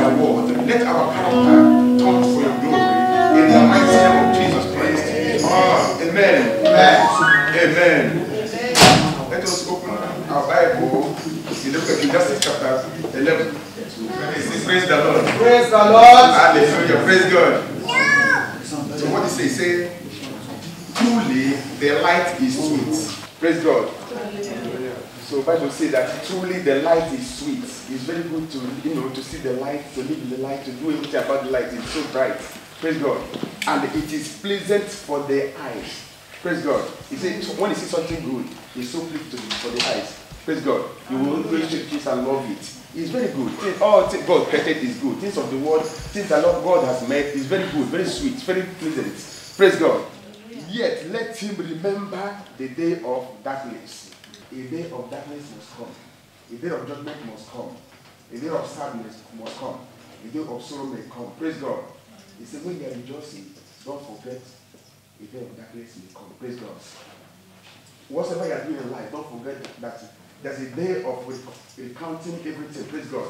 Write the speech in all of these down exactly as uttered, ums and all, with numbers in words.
our world. Let our character turn for your glory. In the mighty name of Jesus Christ. Ah, amen. Amen. Amen. Let us open our Bible in the book of Genesis chapter eleven. Praise the Lord. Praise the Lord. Hallelujah. Praise God. So what does it say? Truly the light is sweet. Praise God. So Bible says that truly the light is sweet. It's very good to, you know, to see the light, to live in the light, to do everything about the light. It's so bright. Praise God. And it is pleasant for the eyes. Praise God. He said when you see something good, it's so pleasant for the eyes. Praise God. You will appreciate this and love it. It's very good. All things God created is good. Things of the world, things that God has made is very good, very sweet, very pleasant. Praise God. Yet let him remember the day of darkness. A day of darkness must come. A day of judgment must come. A day of sadness must come. A day of sorrow may come. Praise God. He said, when you are rejoicing, don't forget a day of darkness may come. Praise God. Whatever you are doing in life, don't forget that there's a day of recounting everything. Praise God.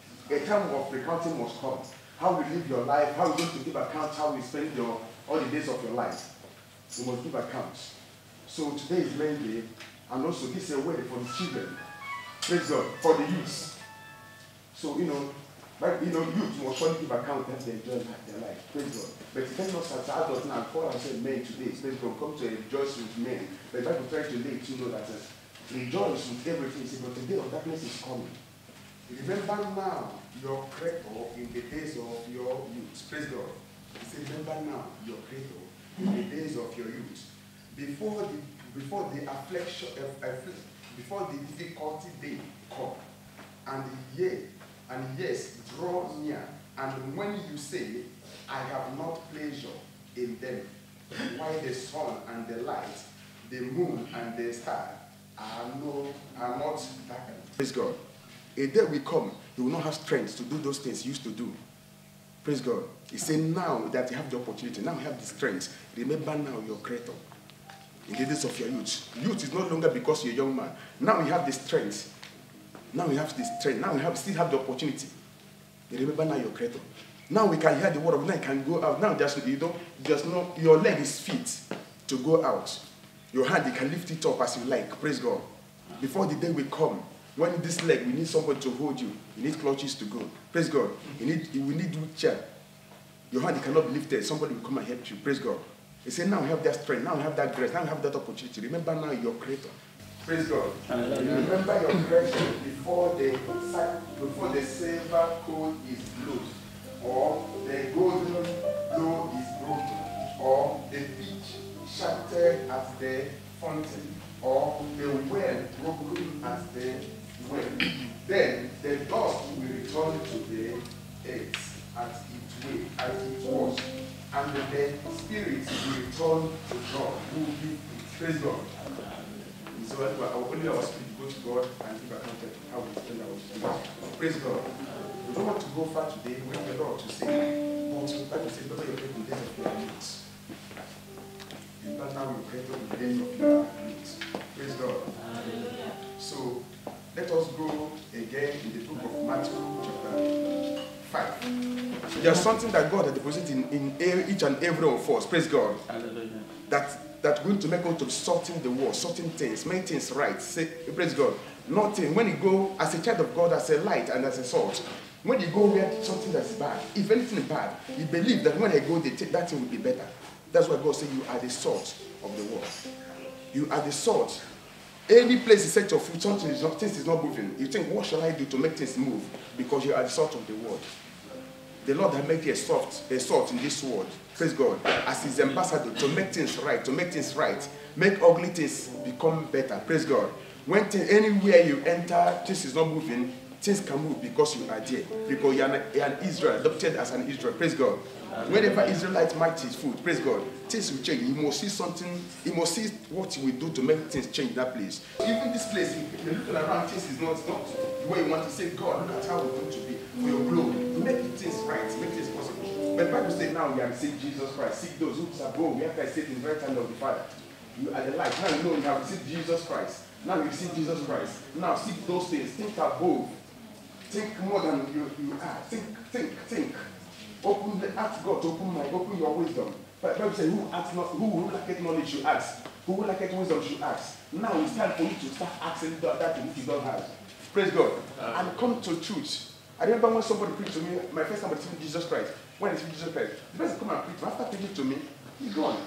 A time of recounting must come. How you live your life, how you're going to give account, how you spend your all the days of your life. You must give account. So today is Wednesday, and also this is a way for the children. Praise God. For the youth. So, you know, but, you know, youth must surely give account that they enjoy their life. Praise God. But it cannot as adults now, Paul has said men today, praise God, come to rejoice with men. But the Bible tries to let you know that uh, rejoice with everything. See, but the day of darkness is coming. Remember now your Creator in the days of your youth. Praise God. He said, remember now your Creator in the days of your youth. Before the before the affliction, uh, before the difficulty day come, and the year and yes draw near, and when you say, I have not pleasure in them, while the sun and the light, the moon and the star are no are not darkened. Praise God. A day will come, you will not have strength to do those things you used to do. Praise God. He said, now that you have the opportunity, now you have the strength, remember now your Creator. In the days of your youth. Youth is no longer because you're a young man. Now you have the strength. Now we have the strength. Now we have still have the opportunity. You remember now your Creator. Now we can hear the word of God. Now you can go out. Now just you don't just know your leg is fit to go out. Your hand, you can lift it up as you like. Praise God. Before the day will come, when this leg, we need somebody to hold you. You need clutches to go. Praise God. You need we need wheelchair. Your hand, you cannot be lifted. Somebody will come and help you. Praise God. He said, now we have that strength, now we have that grace, now we have that opportunity. Remember now your Creator. Praise God. Remember your creation before the before the silver cord is blown, or the golden bow is broken, or the beach shattered at the fountain, or the well broken at the well. Then the dust will return to the earth as it way, as it was. And the spirit will return to God who give it. Praise God. So our only our spirit go to God and give account of how we spend our spirit. Praise God. We don't want to go far today. We have a lot to say. But the Bible says, "Remember your faith in the days of your youth." Remember now your faith in the days of your youth. Praise God. So let us go again in the book of Matthew chapter five. There's something that God has deposited in, in each and every of us. Praise God. Hallelujah. That that's going to make us to sorting the world, sorting things, make things right. Say, praise God. Nothing. When you go as a child of God, as a light and as a salt, when you go where something that's bad, if anything is bad, you believe that when I go, they take, that thing will be better. That's why God said you are the salt of the world. You are the salt. Any place you set your foot, something is not, things is not moving. You think, what shall I do to make things move? Because you are the salt of the world. The Lord has made you a salt, a salt in this world. Praise God. As his ambassador to make things right, to make things right. Make ugly things become better. Praise God. When things, anywhere you enter, things is not moving, things can move because you are there. Because you are an, you are an Israel, adopted as an Israel. Praise God. Whenever Israelites might his food, praise God, things will change. You must see something, you must see what you will do to make things change in that place. Even this place, if you're looking around, things is not, not the way you want to say, God, look at how we're going to be for your glory. Make things right, make things possible. But the Bible says now we have received Jesus Christ. Seek those who are above. We have to sit in the right hand of the Father. You are the light. Now you know you have received Jesus Christ. Now you receive Jesus Christ. Now seek those things. Think above. Think more than you, you are. Think think, think. Open the, ask God to open my, open your wisdom. But Bible says, who asks not, who will lack knowledge should ask. Who will lack wisdom should ask. Now it's time for you to start asking that, that which you don't have. Praise God. Uh, and come to truth. I remember when somebody preached to me, my first time I received Jesus Christ. When I received Jesus Christ, the person come and preach. After preaching to me, he's gone.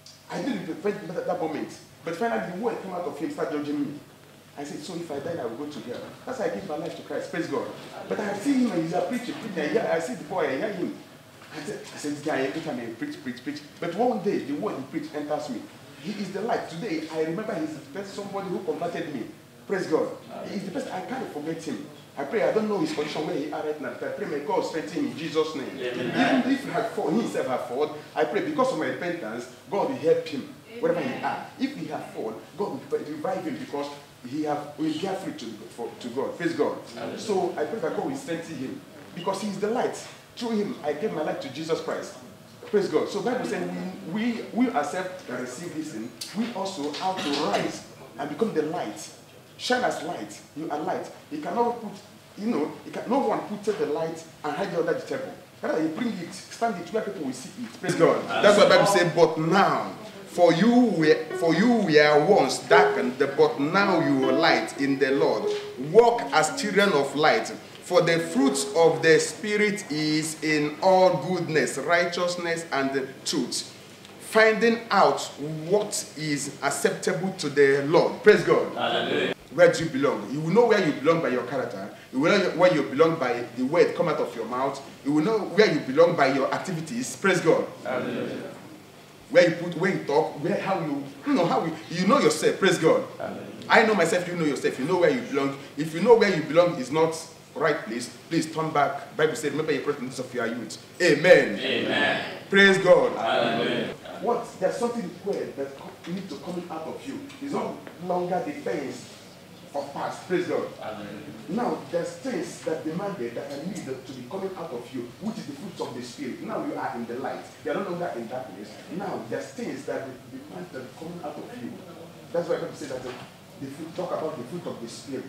I didn't defend at that moment. But finally, the word came out of him, started judging me. I said, so if I die, I will go to hell. That's why I give my life to Christ. Praise God. But I see him and he's a preacher, preacher. I, hear, I see the boy, I hear him. I said, I said, this guy, every time he preach, preach, preach. But one day, the word he preached enters me. He is the light. Today, I remember he's the best somebody who converted me. Praise God. He is the best. I can't forget him. I pray, I don't know his condition where he is right now, but I pray may God strengthen him in Jesus' name. Amen. Even if he had fallen, he himself had fallen, I pray because of my repentance, God will help him wherever he is. If he had fallen, God will revive him because he have will bear fruit to, for, to God. Praise God. Amen. So I pray that God will strengthen him because he is the light. Through him, I gave my life to Jesus Christ. Praise God. So Bible says we we we accept and receive this thing. We also have to rise and become the light. Shine as light. You are light. You cannot put, you know, you can, no one put the light and hide it under the table. Rather, you bring it, stand it where people will see it. Praise God. That's what the Bible says. But now, for you were for you were once darkened, but now you are light in the Lord. Walk as children of light. For the fruits of the Spirit is in all goodness, righteousness, and truth. Finding out what is acceptable to the Lord. Praise God. Hallelujah. Where do you belong? You will know where you belong by your character. You will know where you belong by the word come out of your mouth. You will know where you belong by your activities. Praise God. Hallelujah. Where you put, where you talk, where how you, you know how you, you know yourself. Praise God. Hallelujah. I know myself. You know yourself. You know where you belong. If you know where you belong is not right place, please turn back. Bible said, remember your presence of your youth. Amen. Amen. Praise God. Hallelujah. What? There's something where that you need to come out of you. It's no longer the things of past. Praise God. Amen. Now, there's things that demanded that are needed to be coming out of you, which is the fruits of the Spirit. Now you are in the light. You are no longer in darkness. Now, there's things that demand that are coming out of you. That's why people say that the, the fruit, talk about the fruit of the Spirit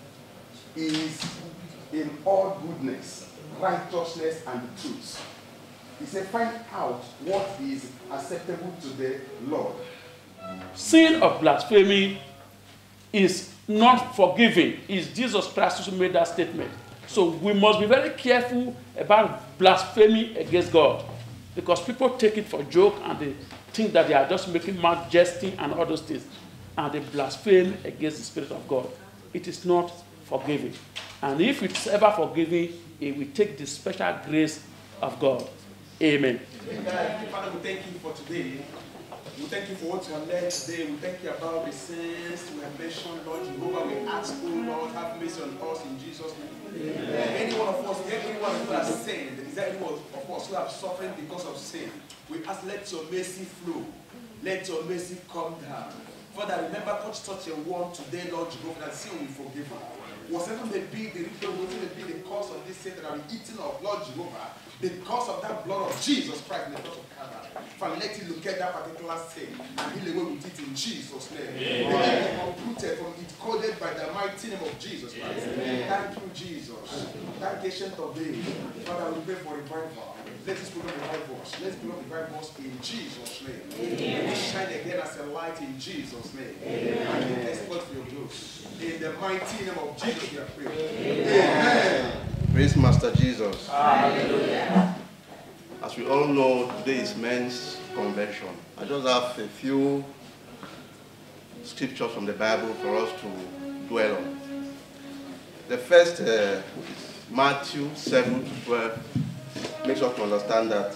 is in all goodness, righteousness, and truth. He said, find out what is acceptable to the Lord. Sin of blasphemy is not forgiving. It's Jesus Christ who made that statement. So we must be very careful about blasphemy against God, because people take it for a joke and they think that they are just making mad jesting and all those things, and they blaspheme against the Spirit of God. It is not forgiving. And if it's ever forgiving, it will take the special grace of God. Amen. Amen. Father, we thank you for today. We thank you for what you have learned today. We thank you about the sins we have mentioned, Lord Jehovah. We ask, oh Lord, have mercy on us in Jesus' name. Amen. Any one of us, anyone who has sinned, is there anyone of us who have suffered because of sin? We ask, let your mercy flow. Let your mercy come down. Father, remember, touch touch your word today, Lord Jehovah, that sin will forgive you. Whatever may be the reason, whatever may be the cause of this sin that are eaten of, Lord Jehovah, because of that blood of Jesus Christ in the cross of Calvary, Father, let you look at that particular sin and heal away with it in Jesus' name. Let it be uprooted from it, coded by the mighty name of Jesus Christ. Amen. Thank you, Jesus. Thank Ancient of Days. Father, we pray for revival. Let this program revive us. Let this program revive us in Jesus' name. Amen. Let it shine again as a light in Jesus' name. Amen. And we exploit for your glory. In the mighty name of Jesus, we are praying. Amen. Amen. Praise Master Jesus. Hallelujah. As we all know, today is men's convention. I just have a few scriptures from the Bible for us to dwell on. The first uh, is Matthew seven to twelve. Makes us to understand that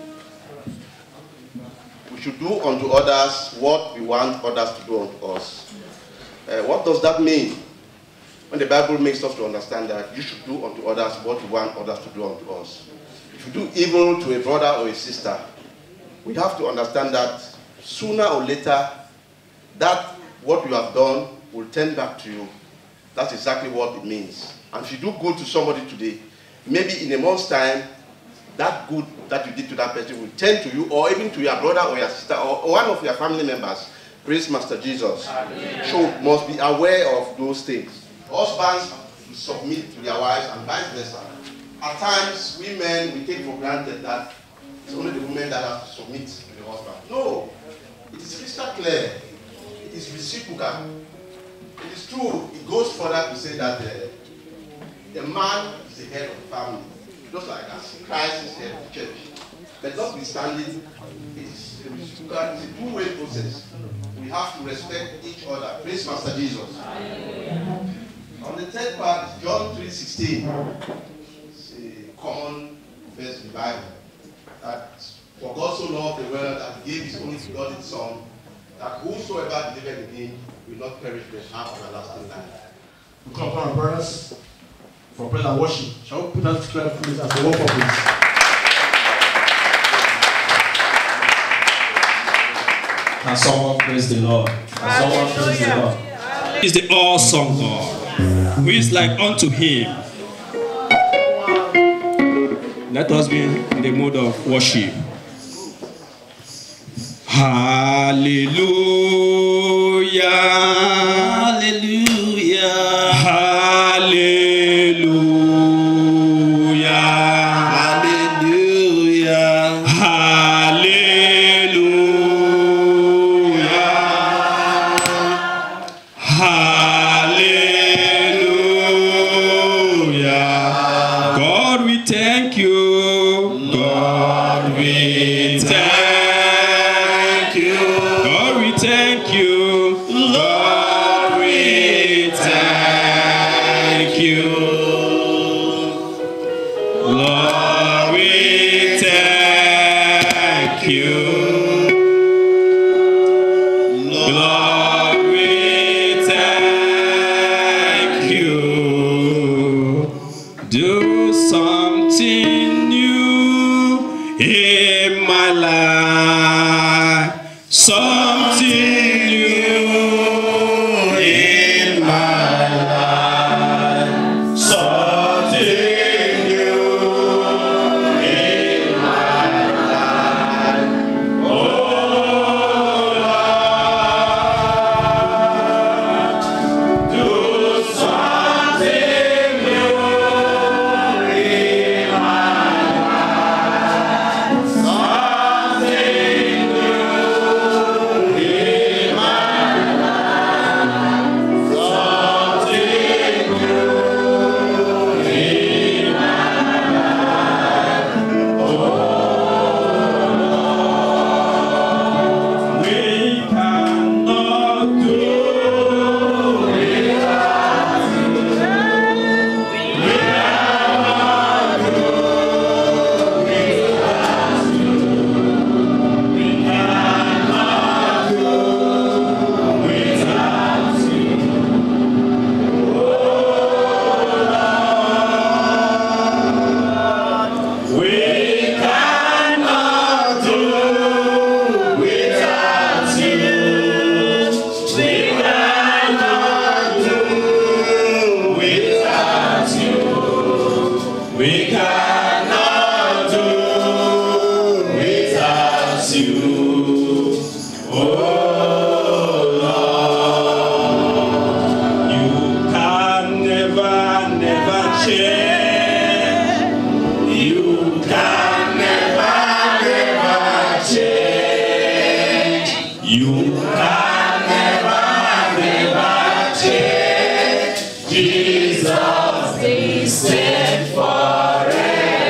we should do unto others what we want others to do unto us. Uh, what does that mean? When the Bible makes us to understand that you should do unto others what you want others to do unto us. If you do evil to a brother or a sister, we have to understand that sooner or later, that what you have done will turn back to you. That's exactly what it means. And if you do good to somebody today, maybe in a month's time, that good that you did to that person will turn to you, or even to your brother or your sister, or one of your family members. Praise Master Jesus. Amen. So must be aware of those things. Husbands to submit to their wives and vice versa. at times, we men, we take for granted that it's only the woman that has to submit to the husband. No, it is crystal clear. It is reciprocal. It is true. It goes further to say that uh, the man is the head of the family, just like as Christ is the head of the church. But notwithstanding, it is a reciprocal, it's a two-way process. We have to respect each other. Praise Master Jesus. On the third part, John three sixteen. It's a common verse in the Bible. That for God so loved the world that he gave his only begotten Son, that whosoever believeth in him will not perish but have everlasting life. We come upon our brothers for prayer and worship. Shall we put that together for this as a walk up, please? Can someone praise the Lord? Can someone praise the Lord? He is the awesome God, who is like unto him. Let us be in the mode of worship. Hallelujah. Hallelujah. Hallelujah. Hallelujah. Hallelujah. Hallelujah. God, we thank you. God, we thank you. God, we thank you. Lord, we thank you. Lord, we thank you. Lord, we thank you. Do something new in my life. Something new in my life. Something new in my life. Oh Lord, do something new in my life. Something new in my life. Something new in my life. Oh Lord, we cannot do without you. We cannot do without you. We cannot do without you. Oh Lord, we cannot do without you. We cannot do without you. We cannot do without you. Oh Lord, you can never, never change. You can never, never change. You can never, never change. Jesus is same forever.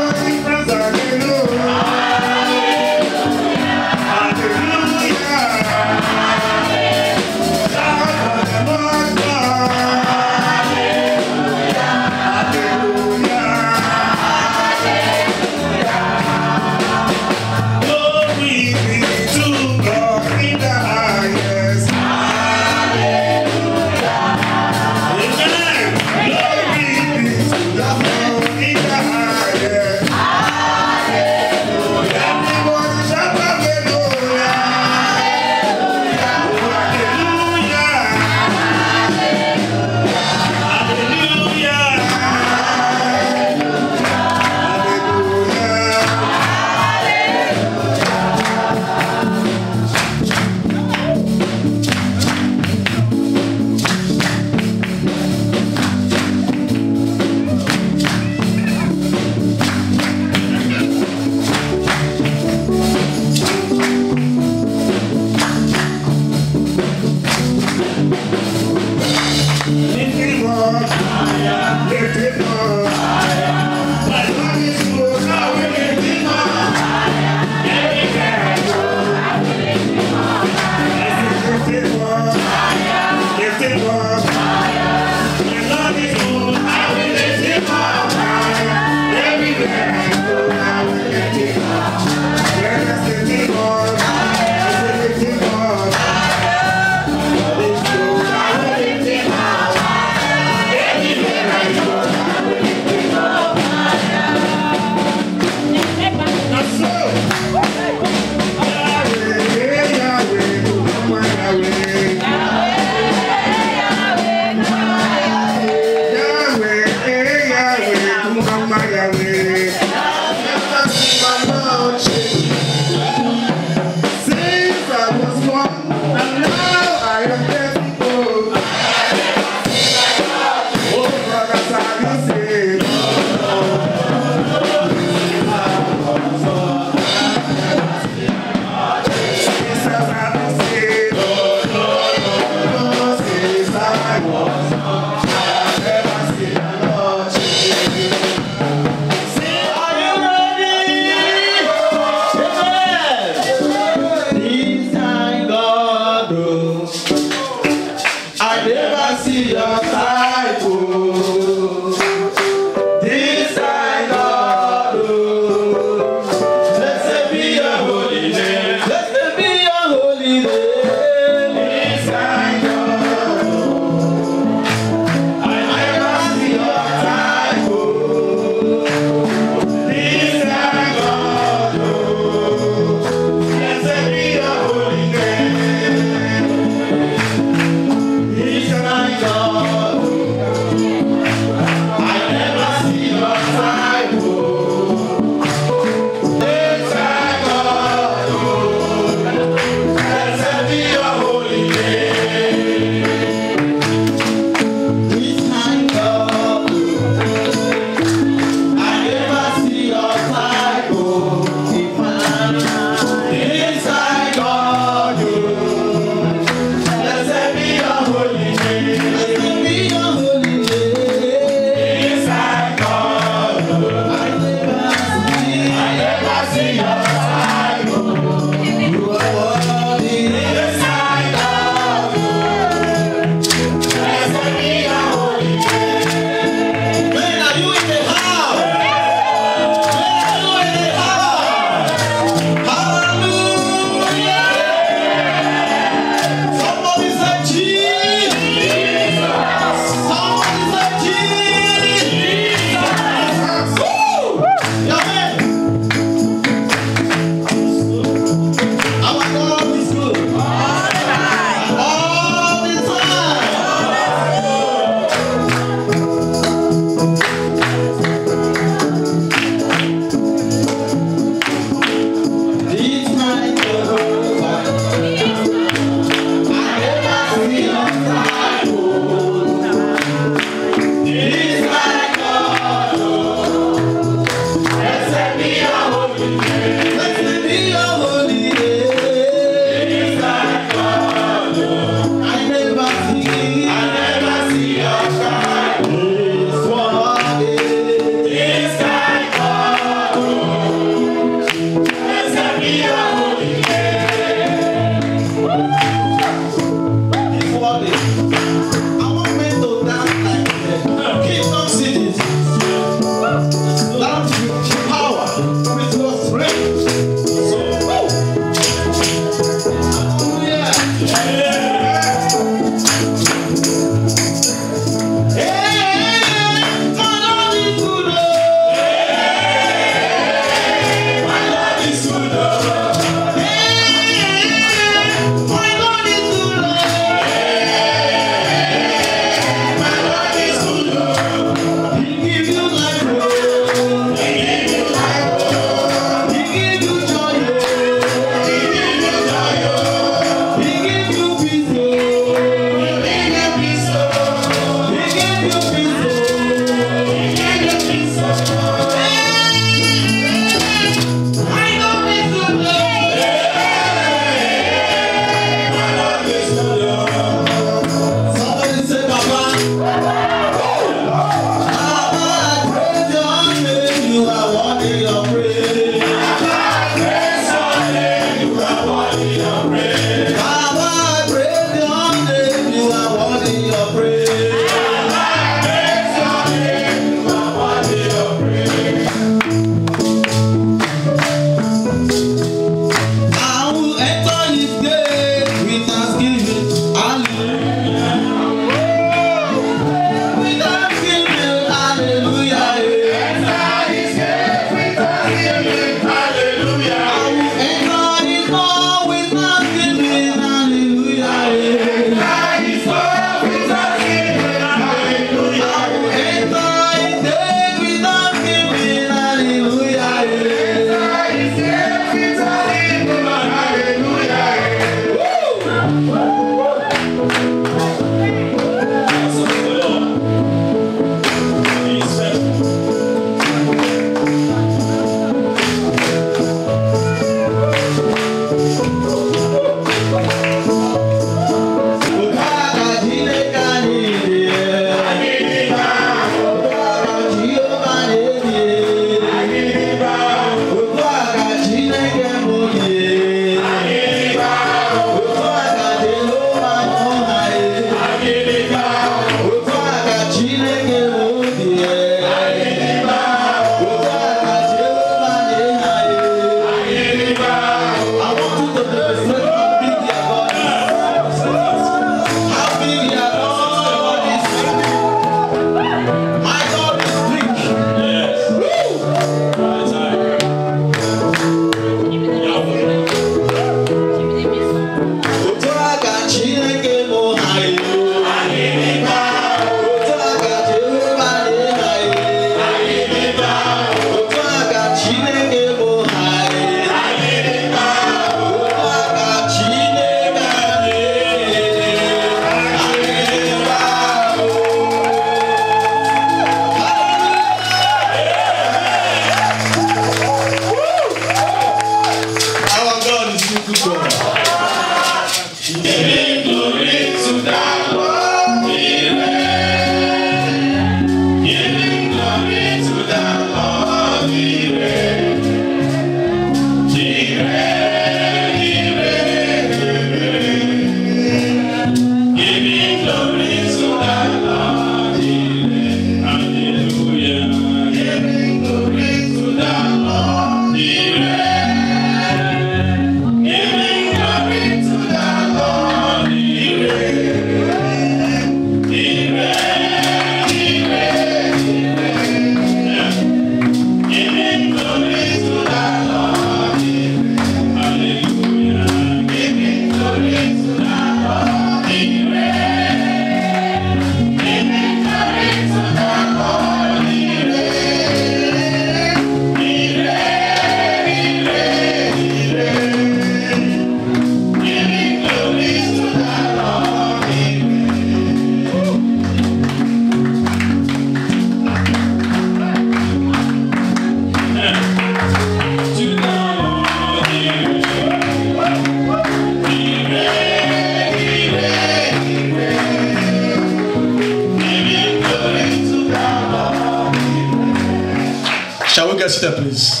Shall we get seated, please?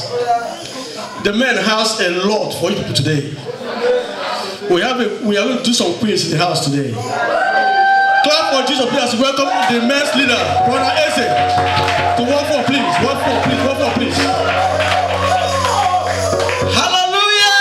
The man has a lot for you people today. We have a, we are going to do some quiz in the house today. Clap for Jesus, please. Welcome the men's leader, Brother Eze. To one four, please. One four, please. One four, please. Hallelujah!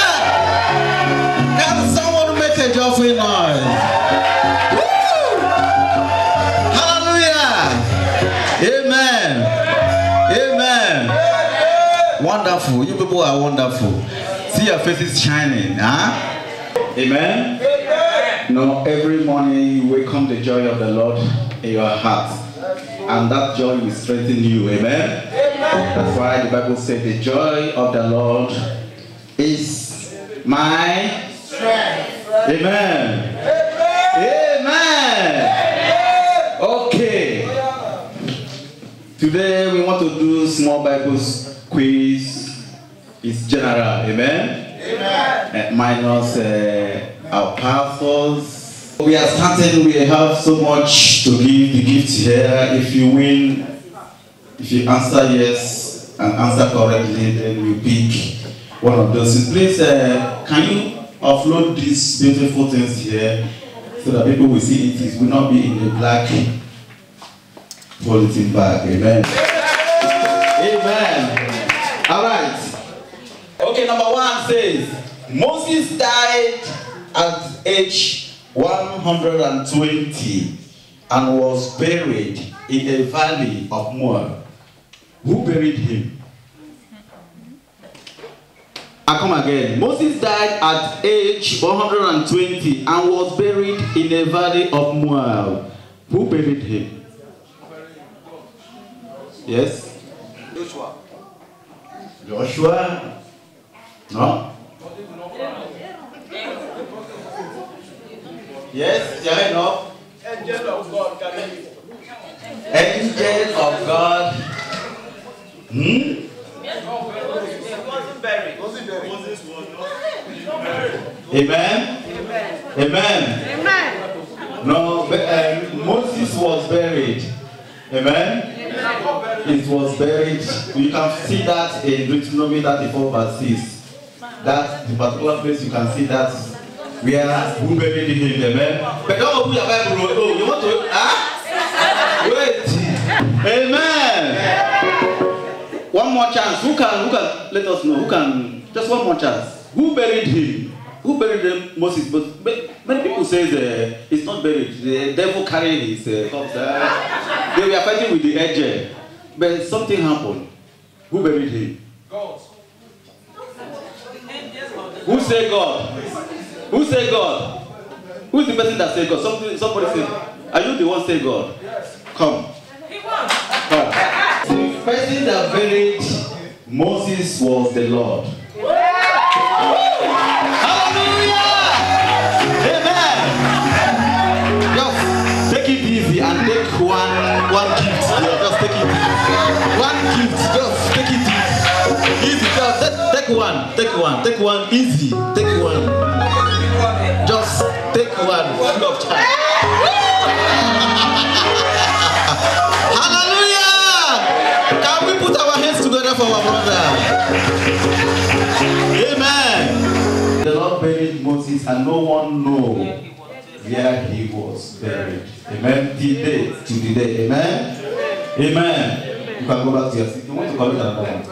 Can someone make a joyful noise? Woo! Hallelujah! Amen. Amen. Wonderful. You people are wonderful. See your faces shining, huh? Amen. Amen. No, every morning you welcome the joy of the Lord in your heart, and that joy will strengthen you. Amen. Amen. That's why the Bible says the joy of the Lord is my strength. Amen. Amen. Amen. Okay. Today we want to do small Bible quiz. It's general, amen? Amen. Uh, minus uh, our pastors. We are starting, we have so much to give the gift here. If you win, if you answer yes and answer correctly, then you pick one of those. Please, uh, can you offload these beautiful things here so that people will see it. It will not be in a black polythene bag. Amen. Amen. All right. Okay, number one says, Moses died at age one hundred twenty and was buried in a valley of Moab. Who buried him? I come again. Moses died at age one hundred twenty and was buried in a valley of Moab. Who buried him? Yes? Joshua. Joshua? No? Yes? Your hand up. Angel of God carried him. Angel of God. Hmm? Moses was not buried. Amen? Amen. Amen. Amen. No, but, uh, Moses was buried. Amen? It was buried. You can see that in Deuteronomy thirty-four verse six. That's the particular place you can see that where who buried him. Amen? But don't open your Bible. Oh, you want to? Huh? Wait. Amen. One more chance. Who can? Who can? Let us know. Who can? Just one more chance. Who buried him? Who buried him? Moses? But, but many people say uh, it's not buried. The devil carried his uh, corpse. Uh, they were fighting with the angel, but something happened. Who buried him? God. Who say God? Who say God? Who is the person that say God? Somebody, somebody say. Are you the one say God? Yes. Come. Come. The person that buried Moses was the Lord. Hallelujah! Amen! Just take it easy and take one one gift. Yeah, just take it easy. One gift, just take it easy. Easy, just take, take one, take one, take one easy. Take one. Just take one. One of time. Hallelujah! Can we put our hands together for our brother? Amen. The Lord buried Moses and no one knows where he was buried. Amen. Today, to the day. Amen. Amen. You can go back to your seat. You want to call it another one.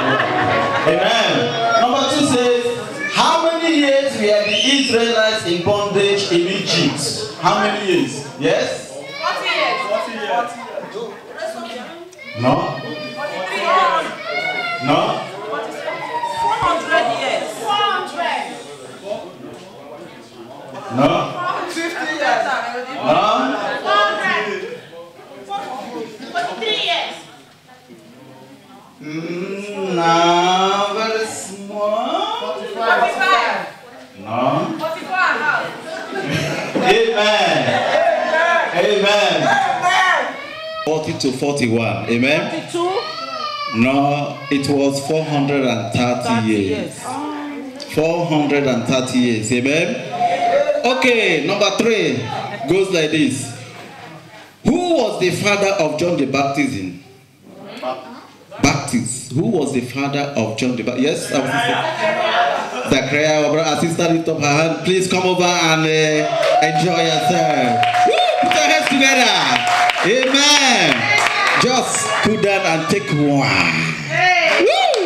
Amen. Number two says, how many years were the Israelites in bondage in Egypt? How many years? Yes? forty years. forty years. No? No? four hundred years. four hundred. No? fifty years. No? four hundred. forty-three years. Mm, no, very small. forty-five. No? forty-four and a half. Amen. Amen. Amen. forty to forty-one. Amen. forty-two. No, it was four hundred thirty years. four hundred thirty years. Amen. Okay, number three goes like this. Who was the father of John the Baptist? Baptist. Who was the father of John the Baptist? Yes, our sister Zachariah, our brother, our sister, lift up her hand. Please come over and uh, enjoy yourself. Woo! Put your hands together. Amen. Just put down and take one. Woo!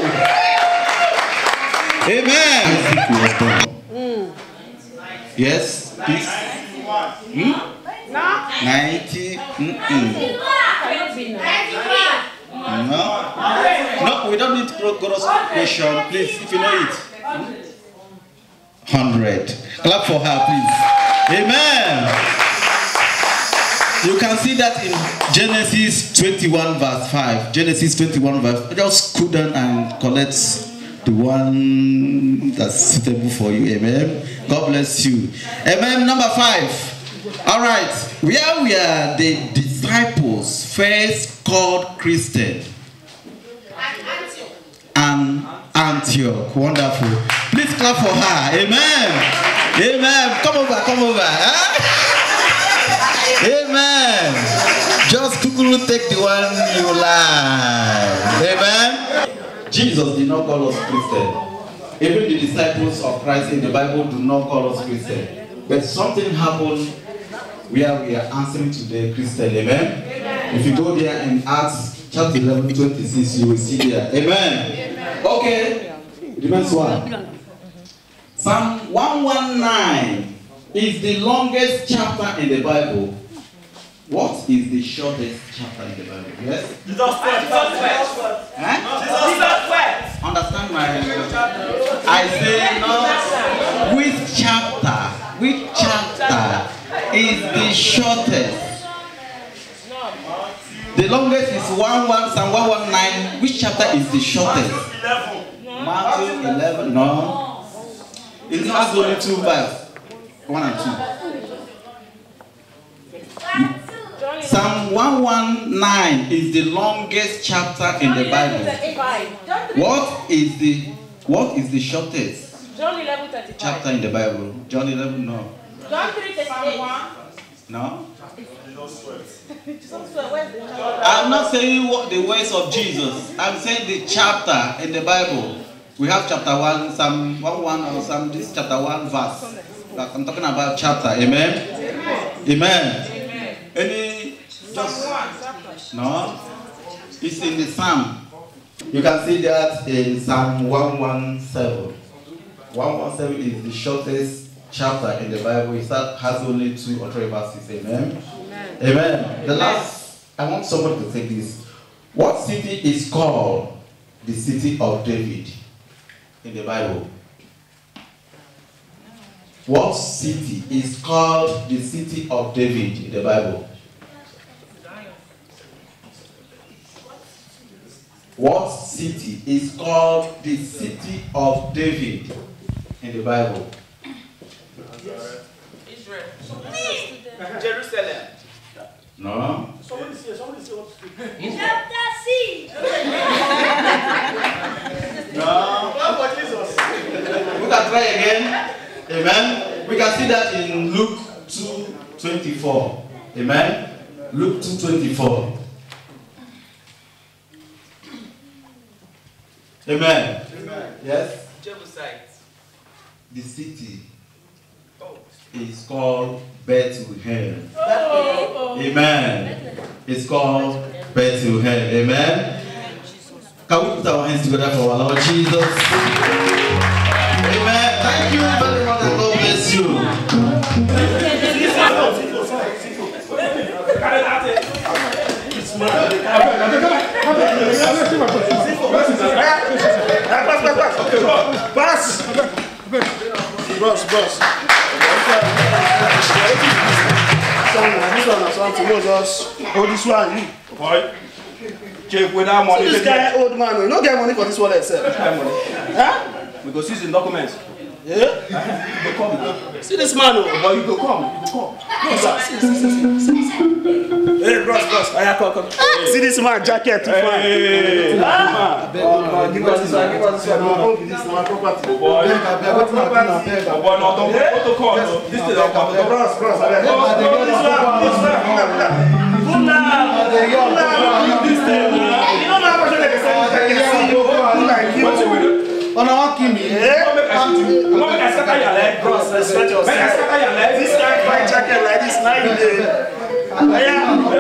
Amen. Mm. Yes, please. Hmm? ninety. Mm-mm. No. No, we don't need gross question. Please, if you know it. one hundred. Clap for her, please. Amen. You can see that in Genesis twenty-one verse five. Genesis twenty-one verse. Just scoot down and collect the one that's suitable for you. Amen. God bless you. Amen. Number five. All right. Where were the disciples first called Christian? And Antioch. Wonderful. Please clap for her. Amen. Amen. Come over. Come over. Huh? Amen. Just quickly take the one you like. Amen. Jesus did not call us Christian. Even the disciples of Christ in the Bible do not call us Christian. But something happened where we are answering to the Christian. Amen? Amen. If you go there in Acts chapter eleven, twenty-six, you will see there. Amen. Amen. Okay. Remains one. Psalm one nineteen is the longest chapter in the Bible. What is the shortest chapter in the Bible? Yes? Jesus wept. Jesus wept. Huh? Jesus wept. Understand my... I say no. Which chapter? Which chapter is the shortest? The longest is one one, Psalm one nineteen. Which chapter is the shortest? Matthew eleven. No. It has only two verses. One and two. Psalm one nineteen is the longest chapter in the Bible. What is the what is the shortest John eleven thirty-five. chapter in the Bible? John eleven, no. John three thirty-eight. No? Jesus wept. Where's the chapter? I'm not saying what the words of Jesus. I'm saying the chapter in the Bible. We have chapter one, Psalm one one or Psalm this chapter one verse. Like I'm talking about chapter. Amen. Amen. Amen. Amen. Any just no? It's in the Psalm. You can see that in Psalm one seventeen. one seventeen is the shortest chapter in the Bible. It has only two or three verses. Amen. Amen. Amen. The last, I want somebody to take this. What city is called the city of David in the Bible? What city is called the city of David in the Bible? What city is called the city of David in the Bible? Israel. Jerusalem. No. Somebody say, somebody say what to do. Chapter C. No. We can try again. Amen. We can see that in Luke two twenty-four. Amen. Luke two twenty-four. Amen. Amen. Yes. Jebusite. The city is called Bethlehem. Oh. Amen. It's called Bethlehem. Amen. Can we put our hands together for our Lord Jesus? Amen. Thank you very much and God bless you. Pass! Boss, boss. This one is something Moses. Oh, this one, you. Boy. Check with that money. So this guy, old man, you don't get money for this one itself. Huh? Because he's in documents. Yeah? You go come. See this man, oh. But you go come. You go come. No, sir. See, see, see, see, see. Hey, bros, bros. I come, come. See this man, jacket, too fine. Hey. Ah. Oh, give us this one, give us this one. No, don't be this one, property. Boy. Boy, no, don't go to court. This is a couple of bros, bros. This one, this one. Pull now. Pull now. This thing. You don't know how much they can say. Pull like you. Oh, no, I'll kill me. Come on, I scatter your leg. Bros, respect yourself. Make I scatter your leg. This guy fight jacket like this, now you did. Hey!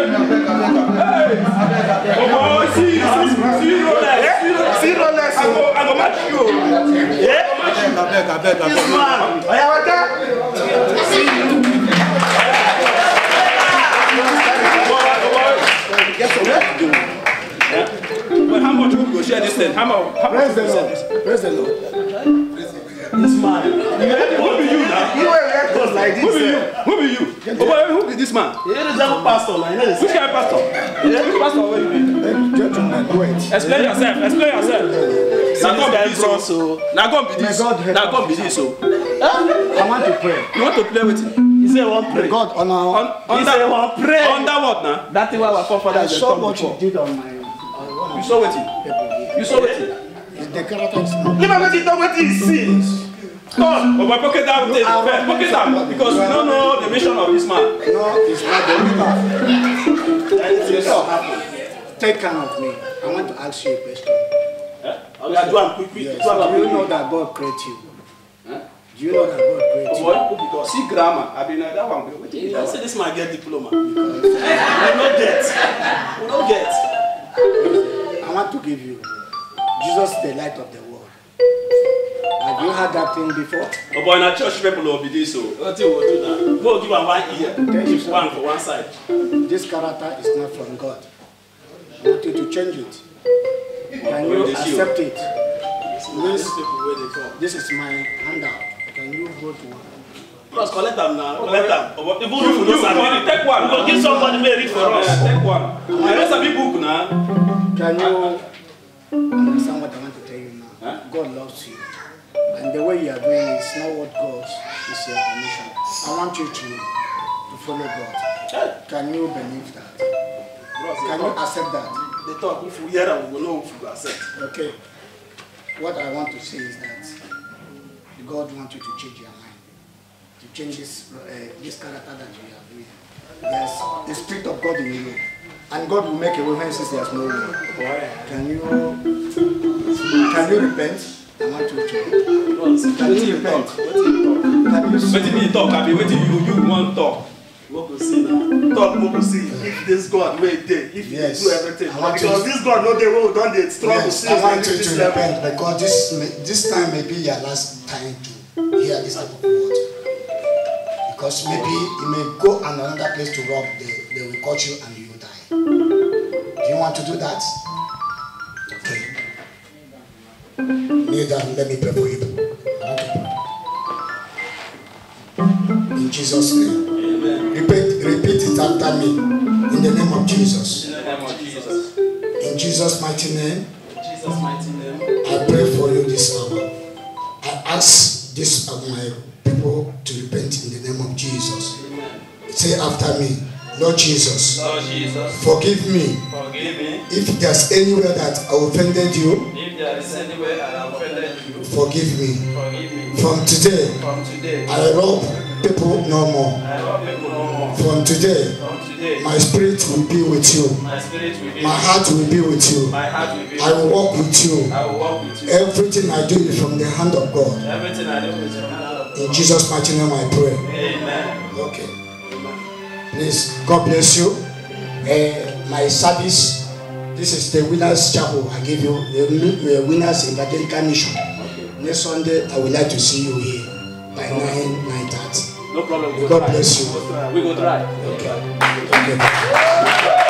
Oh, see, see, Rolex. See, Rolex. I go, I go match you. Yeah? I beg, I beg, I beg. This man. Oh, yeah, what that? See you. Get some work to do. Well, how much will you share this thing? How much? Praise the Lord. Praise the Lord. This man. Who be you now? You wear records like this. Who be you? Who be you? Oh, boy, who be this man? He is a pastor. Like, which kind of pastor? Which pastor where you be? Gentlemen, wait. Explain yourself. Explain yourself. Now go be this so. Now go be this. Now go be this so. I want to pray. You want to play with him? He said one pray. God honor. He said one pray. Under what now? That is why our forefathers I saw what you did on my. You saw what it? You saw what it? The character is not. You know what he done what he sees. God, but my pocket down there first. Pocket down because we don't know the mission of this man. No, it's not the river. That is just happened. Take care of me. I want to ask you a question. Eh? Oh, yeah, do am quick, quick. Yes. Do am Do you quick, know quick. that God created you? Huh? Do you know that God created Oh, you? boy, because see grammar. I mean, that one. What You is know, that say one? this man get diploma. We don't get. We don't get. I want to give you Jesus, the light of the world. Have you heard that thing before? Oh boy, na church people will be this so. What you will do now? Go give am one ear. Tell you Give one for one side. This character is not from God. I want you to change it. Can you Well, they see you. accept it? These people where they come. This is my handout. Can you go to one? Plus collect them now. Collect them. Oh, even if you You, don't you, sabi, you, take one. we go give somebody may read for us. Yeah, take one. I don't sabi book now. Can you understand what I want to tell you now? Huh? God loves you. And the way you are doing is not what God is your mission. I want you to, to follow God. Can you believe that? Can you accept that? They talk. If we hear them, we will know if we accept. Okay. What I want to say is that God wants you to change your mind. To change this, uh, this character that you are doing. There's the Spirit of God in you. And God will make a way when he says there's no way. Can you, can you repent? I want you to. Can you repent? Can you Wetin me talk, I mean, wetin you you want talk. What we see now? Talk what we see. If this God wey dey, if he Yes. do everything. I want Because to- this God no dey wey we don dey struggle Yes, since I want we you reach this to level. repent because this may, this time may be your last time to hear this type of word. Because maybe you may go and another place to rob, they, they will cut you and you will die. Do you want to do that? Okay. Kneel down, let me pray for you. I want to pray. In Jesus' name. Amen. Repeat, repeat it after me. In the name of Jesus. In the name of Jesus. In Jesus' mighty name. In Jesus' mighty name. I pray for you this hour. I ask this of my people to repent in the name of Jesus. Amen. Say after me, Lord Jesus, Lord Jesus, forgive me forgive me. if there's anywhere that I offended you. If there is anywhere I offended you, Forgive me. forgive me. From today, From today, I rob people no more. I love people no more. From today, From today, my spirit will be with you. my spirit will be My with heart will be with you. you. My heart will be I with will walk with you. you. I will walk with you. Everything I do is from the hand of God. Everything I do is from the hand of In God. Jesus' mighty name I pray. Amen. Okay. Amen. Please, God bless you. Uh, my service, this is the Winners Chapel. I give you the uh, Winners Evangelical Mission. Next Sunday, I would like to see you here by nine, nine thirty. No problem. We'll God try. bless you. We'll try. We go try. Okay. Okay. Okay.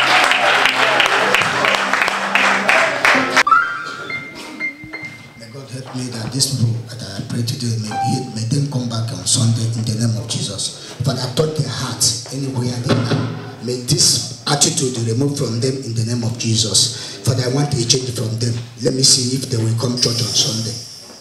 May God help me that this people that I pray today may be, may them come back on Sunday in the name of Jesus. Father, touch their hearts anywhere they are. May this attitude be removed from them in the name of Jesus. Father, I want a change from them. Let me see if they will come to church on Sunday.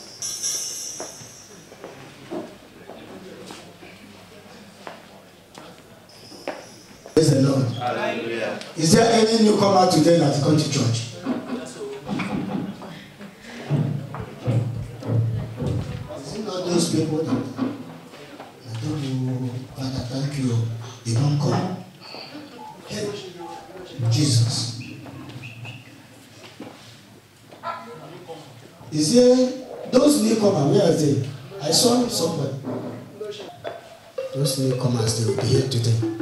Praise the Lord. Hallelujah. Is there any newcomer today that come to church? Is it not those people that I don't know, Father, thank you, they don't come? Hey, Jesus. Is there those newcomers? Where are they? I saw somebody. Those newcomers, they will be here today.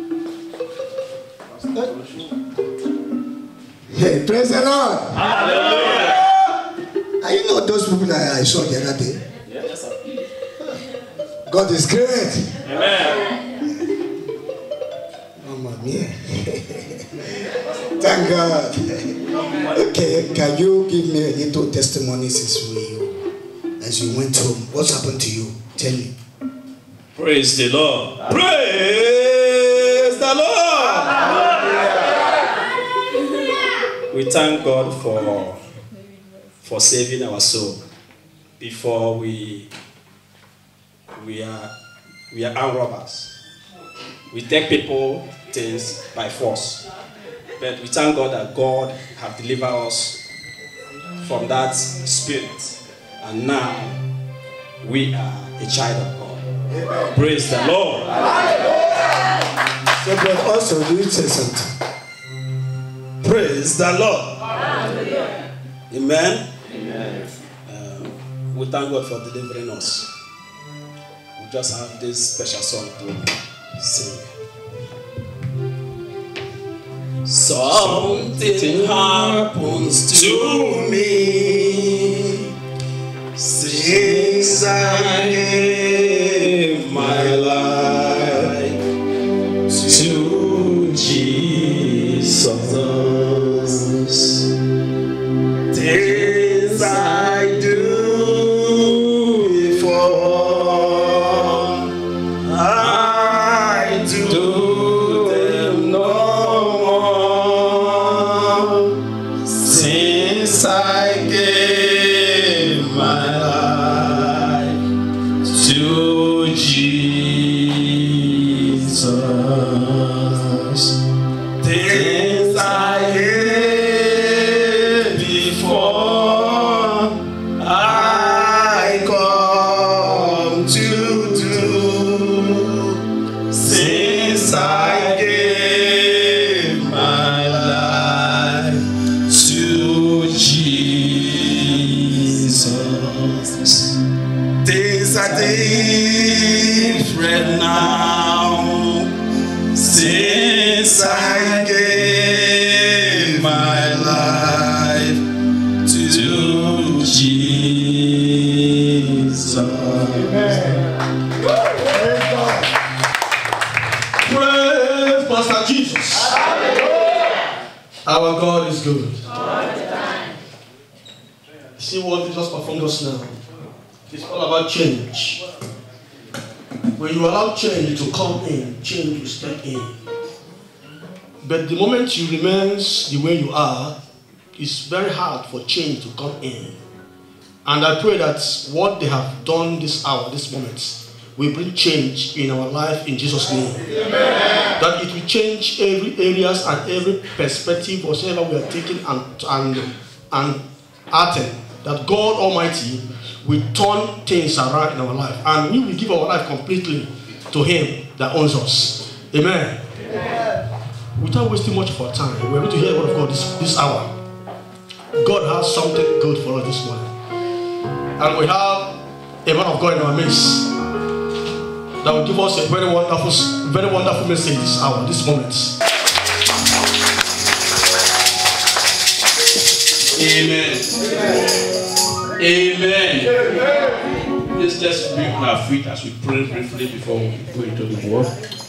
Hey, praise the Lord. Hallelujah. Are you not those people that I saw the other day? Yes, sir. God is great. Amen. Mamma mia. Thank God. Okay, can you give me a little testimony since we, as you went home? What's happened to you? Tell me. Praise the Lord. Praise the Lord. We thank God for, for saving our soul. Before we, we are, we are armed robbers. We take people things by force. But we thank God that God have delivered us from that spirit. And now we are a child of God. Amen. Praise the Lord. So, but also, do you say something? Praise the Lord. Hallelujah. Amen. we thank God for delivering us. We just have this special song to sing. Something happens to me since I gave my life to Jesus. Things I do before, I do them no more. Since I gave my life to Jesus, things I did before, I come to do. Since I gave my life to Jesus, things are different now. Since I gave my life to Jesus. Praise Pastor Jesus. Our God is good. See what we just performed just now. It's all about change. When you allow change to come in, change will step in. But the moment you remain the way you are, it's very hard for change to come in. And I pray that what they have done this hour, this moment, will bring change in our life in Jesus' name. Amen. That it will change every areas and every perspective whatsoever we are taking and and and acting. That God Almighty will turn things around in our life, and we will give our life completely to Him that owns us. Amen. Amen. Without wasting much of our time, we're going to hear the word of God this, this hour. God has something good for us this morning. And we have a man of God in our midst that will give us a very wonderful, very wonderful message this hour, this moment. Amen. Amen. Amen. Please let's be on our feet as we pray briefly before we go into the word.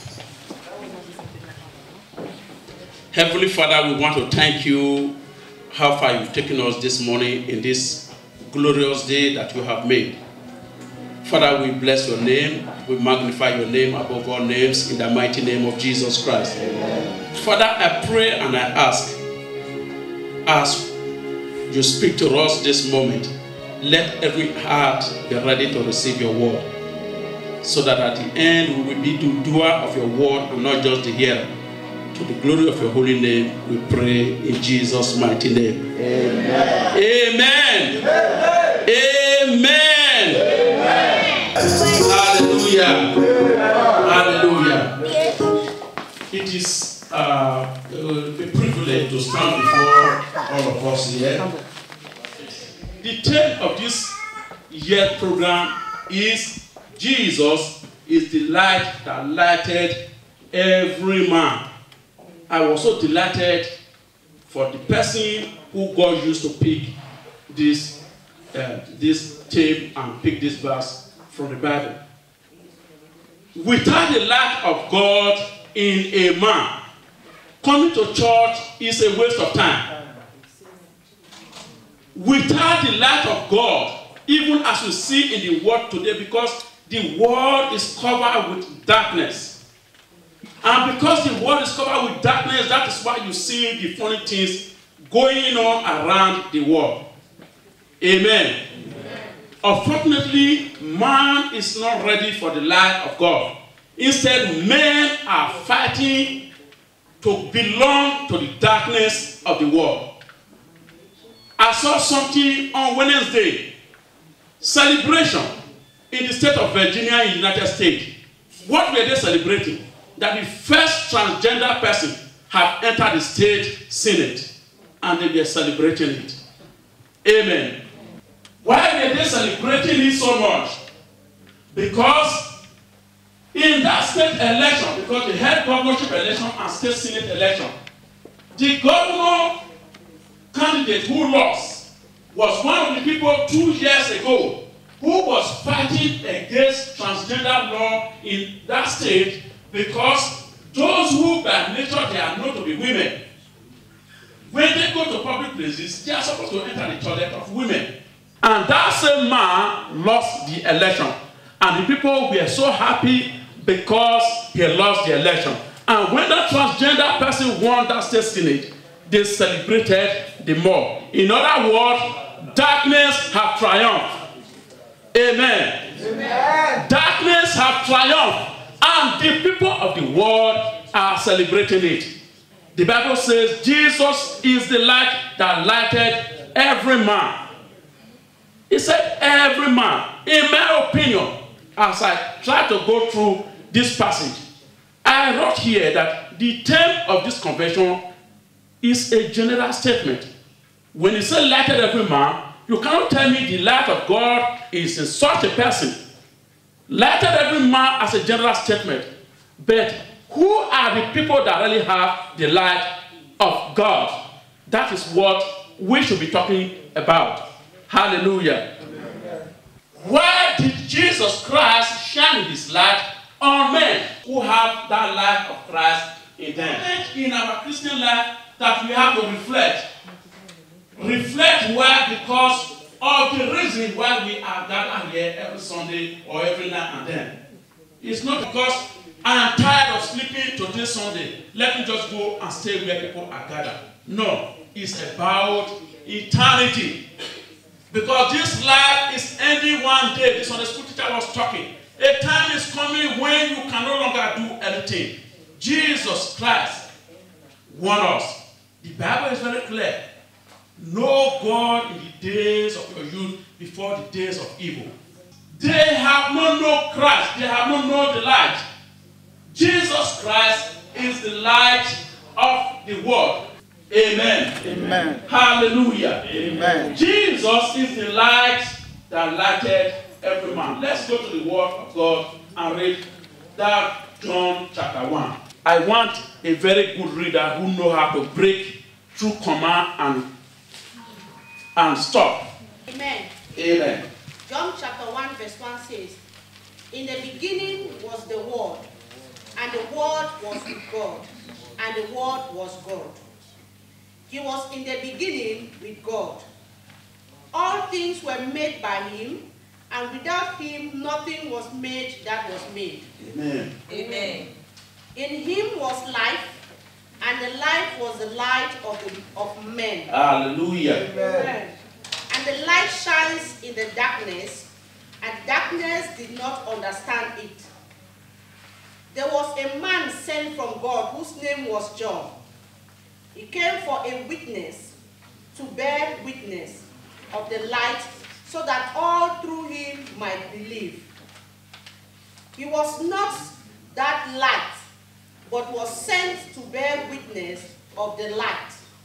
Heavenly Father, we want to thank you how far you've taken us this morning in this glorious day that you have made. Father, we bless your name. We magnify your name above all names in the mighty name of Jesus Christ. Amen. Father, I pray and I ask, as you speak to us this moment, let every heart be ready to receive your word, so that at the end we will be the doer of your word and not just the hearer. To the glory of your holy name, we pray in Jesus' mighty name. Amen. Amen. Amen. Amen. Hallelujah. Hallelujah. It is uh, a privilege to stand before all of us here. The theme of this year's program is Jesus is the light that lighted every man. I was so delighted for the person who God used to pick this, uh, this theme and pick this verse from the Bible. Without the light of God in a man, coming to church is a waste of time. Without the light of God, even as we see in the world today, because the world is covered with darkness. And because the world is covered with darkness, that is why you see the funny things going on around the world. Amen. Amen. Unfortunately, man is not ready for the light of God. Instead, men are fighting to belong to the darkness of the world. I saw something on Wednesday. Celebration in the state of Virginia in the United States. What were they celebrating? That the first transgender person had entered the state senate, and they were celebrating it. Amen. Why were they celebrating it so much? Because in that state election, because they had governorship election and state senate election, the governor candidate who lost was one of the people two years ago who was fighting against transgender law in that state, because those who by nature they are known to be women, when they go to public places, they are supposed to enter the toilet of women. And that same man lost the election. And the people were so happy because he lost the election. And when that transgender person won that state senate, they celebrated the more. In other words, darkness have triumphed. Amen. Amen. Darkness have triumphed. And the people of the world are celebrating it. The Bible says Jesus is the light that lighted every man. He said every man. In my opinion, as I try to go through this passage, I wrote here that the theme of this convention is a general statement. When you say lighted every man, you cannot tell me the light of God is in such a person. Lighted every man as a general statement. But who are the people that really have the light of God? That is what we should be talking about. Hallelujah. Why did Jesus Christ shine his light on men who have that light of Christ in them? In our Christian life that we have to reflect. Reflect why? Because of the reason why we are gathered here every Sunday or every night and then. It's not because I am tired of sleeping today Sunday. Let me just go and stay where people are gathered. No, it's about eternity. Because this life is ending one day. This Sunday school teacher was talking. A time is coming when you can no longer do anything. Jesus Christ warned us. The Bible is very clear. Know God in the days of your youth before the days of evil. They have not known Christ. They have not known the light. Jesus Christ is the light of the world. Amen. Amen. Hallelujah. Amen. Jesus is the light that lighted every man. Let's go to the word of God and read that John chapter one. I want a very good reader who knows how to break through comma and, and stop. Amen. Amen. John chapter one verse one says, in the beginning was the Word, and the Word was with God, and the Word was God. He was in the beginning with God. All things were made by him, and without him nothing was made that was made. Amen. Amen. In him was life, and the life was the light of, the, of men. Hallelujah. Amen. And the light shines in the darkness, and darkness did not understand it. There was a man sent from God whose name was John. He came for a witness, to bear witness of the light, so that all through him might believe. He was not that light, but was sent to bear witness of the light.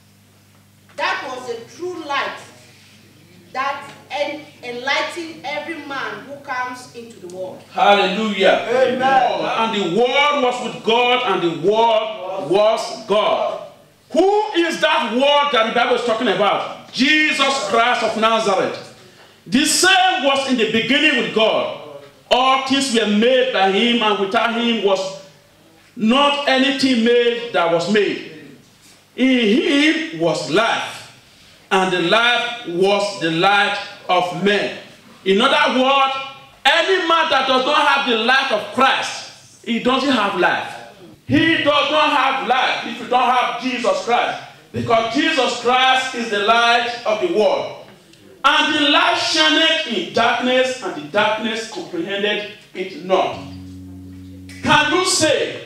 That was the true light that enlightens every man who comes into the world. Hallelujah. Amen. And the Word was with God, and the Word was God. Who is that Word that the Bible is talking about? Jesus Christ of Nazareth. The same was in the beginning with God. All things were made by him, and without him was not anything made that was made. In him was life, and the life was the light of men. In other words, any man that does not have the light of Christ, he doesn't have life. He does not have life if you don't have Jesus Christ. Because Jesus Christ is the light of the world. And the light shined in darkness, and the darkness comprehended it not. Can you say,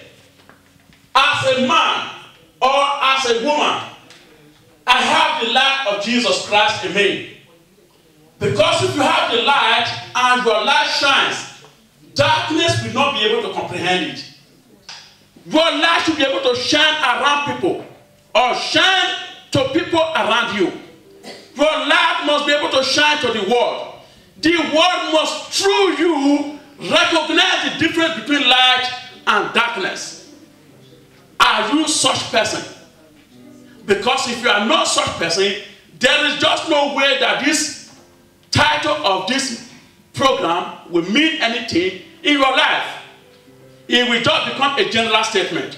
as a man or as a woman, I have the light of Jesus Christ in me? Because if you have the light and your light shines, darkness will not be able to comprehend it. Your light should be able to shine around people, or shine to people around you. Your light must be able to shine to the world. The world must, through you, recognize the difference between light and darkness. Are you such person? Because if you are not such person, there is just no way that this title of this program will mean anything in your life. It will just become a general statement.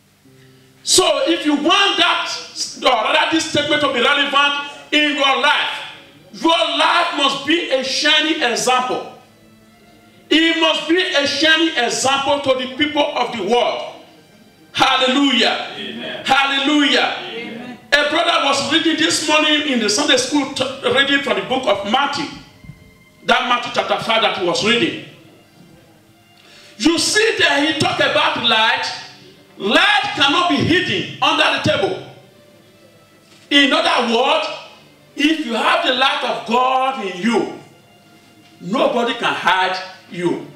So if you want that, or rather this statement to be relevant in your life, your life must be a shining example. It must be a shining example to the people of the world. Hallelujah. Amen. Hallelujah. Amen. A brother was reading this morning in the Sunday school, reading from the book of Matthew. That Matthew chapter five that he was reading. You see there he talked about light. Light cannot be hidden under the table. In other words, if you have the light of God in you, nobody can hide you.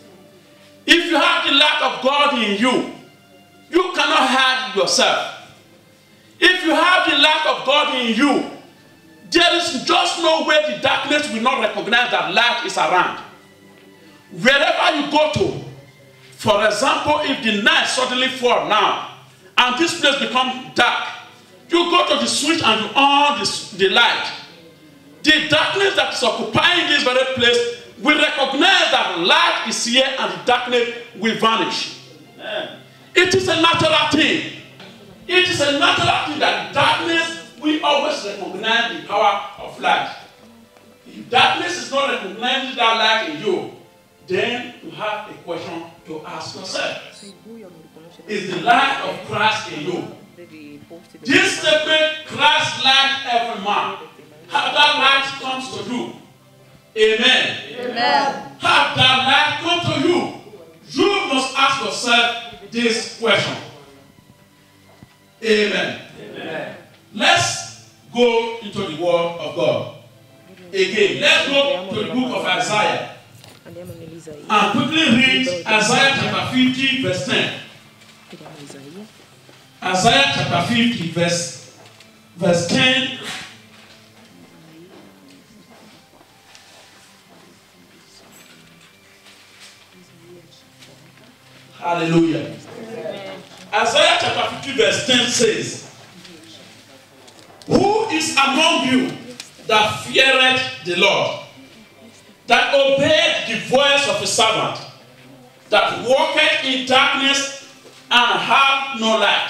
If you have the light of God in you, you cannot hide yourself. If you have the light of God in you, there is just no way the darkness will not recognize that light is around. Wherever you go to, for example, if the night suddenly falls now, and this place becomes dark, you go to the switch and you on the, the light. The darkness that is occupying this very place will recognize that light is here and the darkness will vanish. Yeah. It is a natural thing. It is a natural thing that darkness will always recognize the power of light. If darkness is not recognizing that light in you, then you have a question to ask yourself. Is the light of Christ in you? This statement, Christ light every man. How that light comes to you. Amen. Amen. How that light comes to you. You must ask yourself this question. Amen. Amen. Let's go into the word of God. Again, let's go to the book of Isaiah. And quickly read Isaiah chapter fifty, verse ten. Isaiah chapter fifty, verse, verse ten. Hallelujah. Amen. Isaiah chapter fifty, verse ten says, who is among you that feareth the Lord, that obeyed the voice of a servant, that walketh in darkness and have no light?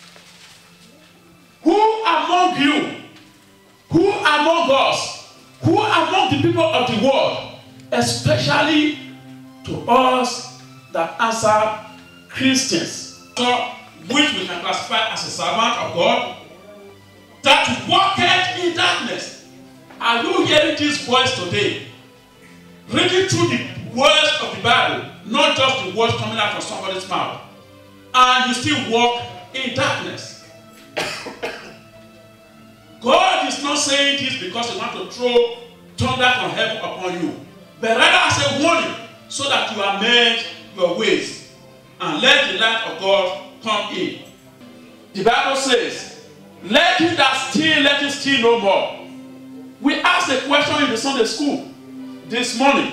Who among you, who among us, who among the people of the world, especially to us that answer Christians, which we can classify as a servant of God, that walketh in darkness? Are you hearing this voice today? Reading through the words of the Bible, not just the words coming out from somebody's mouth, and you still walk in darkness. God is not saying this because he wants to throw thunder from heaven upon you, but rather as a warning, so that you amend your ways and let the light of God come in. The Bible says, let him that steal, let him steal no more. We asked a question in the Sunday school this morning,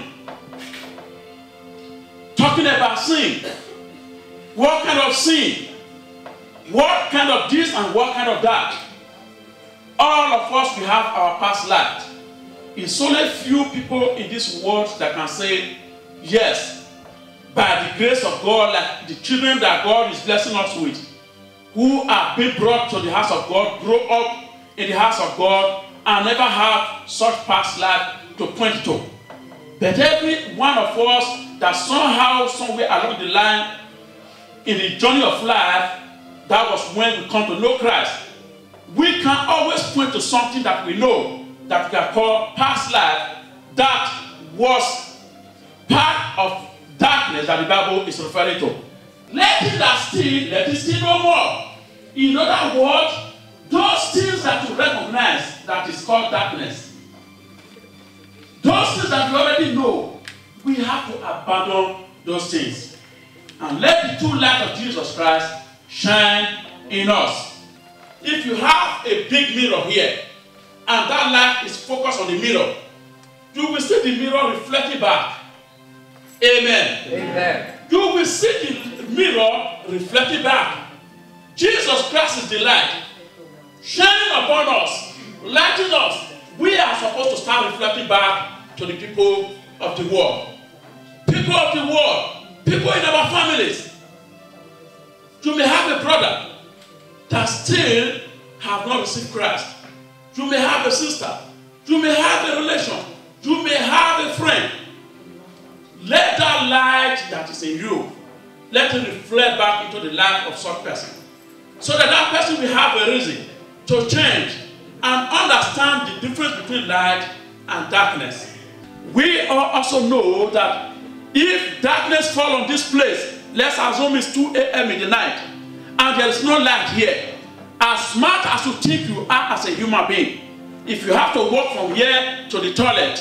talking about sin. What kind of sin? What kind of this and what kind of that? All of us, we have our past life. It's only few people in this world that can say, yes, by the grace of God, like the children that God is blessing us with, who are being brought to the house of God, grow up in the house of God, and never have such past life to point to. But every one of us that somehow, somewhere along the line, in the journey of life, that was when we come to know Christ. We can always point to something that we know that we can call past life that was part of darkness that the Bible is referring to. Let it that steal, let it steal no more. In other words, those things that you recognize that is called darkness, those things that you already know, we have to abandon those things and let the true light of Jesus Christ shine in us. If you have a big mirror here and that light is focused on the mirror, you will see the mirror reflecting back. Amen. Amen. You will see the mirror reflecting back. Jesus Christ is the light, shining upon us, lighting us. We are supposed to start reflecting back to the people of the world. People of the world, people in our families. You may have a brother that still have not received Christ. You may have a sister. You may have a relation. You may have a friend. Let that light that is in you, let it reflect back into the life of such person. So that that person will have a reason to change and understand the difference between light and darkness. We also know that if darkness falls on this place, let's assume it's two A M in the night, and there is no light here. As smart as you think you are as a human being, if you have to walk from here to the toilet,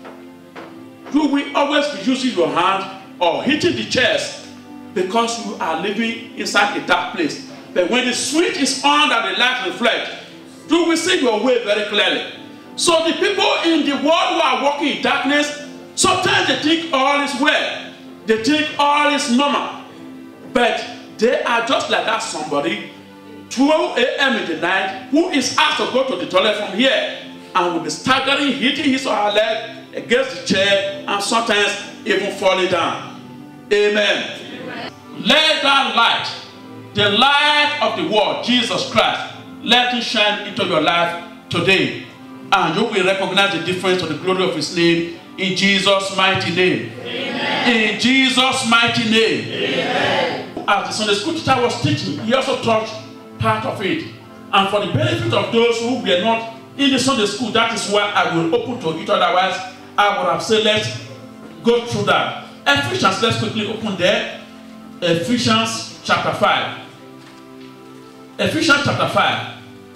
you will always be using your hand or hitting the chest because you are living inside a dark place. But when the switch is on and the light reflects, you will see your way very clearly. So the people in the world who are walking in darkness, sometimes they think all is well. They think all is normal. But they are just like that somebody, twelve A M in the night, who is asked to go to the toilet from here and will be staggering, hitting his or her leg against the chair and sometimes even falling down. Amen. Amen. Let that light, the light of the world, Jesus Christ, let it shine into your life today. And you will recognize the difference to the glory of his name in Jesus' mighty name. Amen. In Jesus' mighty name. Amen. As the Sunday school teacher was teaching, he also taught part of it. And for the benefit of those who were not in the Sunday school, that is why I will open to it. Otherwise, I would have said, let's go through that. Ephesians, let's quickly open there. Ephesians chapter five. Ephesians chapter five.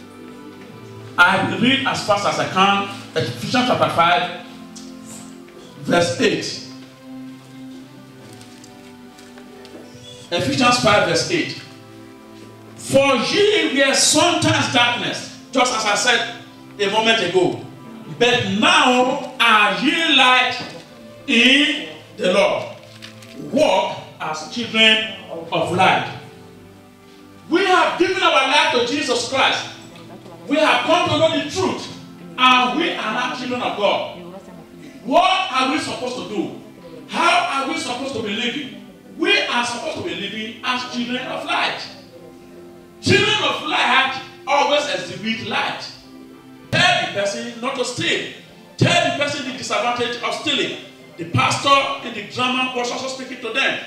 I will read as fast as I can. Ephesians chapter five, verse eight. Ephesians five, verse eight. For ye were sometimes darkness, just as I said a moment ago. But now are ye light in the Lord. Walk as children of light. We have given our life to Jesus Christ. We have come to know the truth. And we are now children of God. What are we supposed to do? How are we supposed to be living? We are supposed to be living as children of light. Children of light always exhibit light. Tell the person not to steal. Tell the person the disadvantage of stealing. The pastor in the drama was also speaking to them.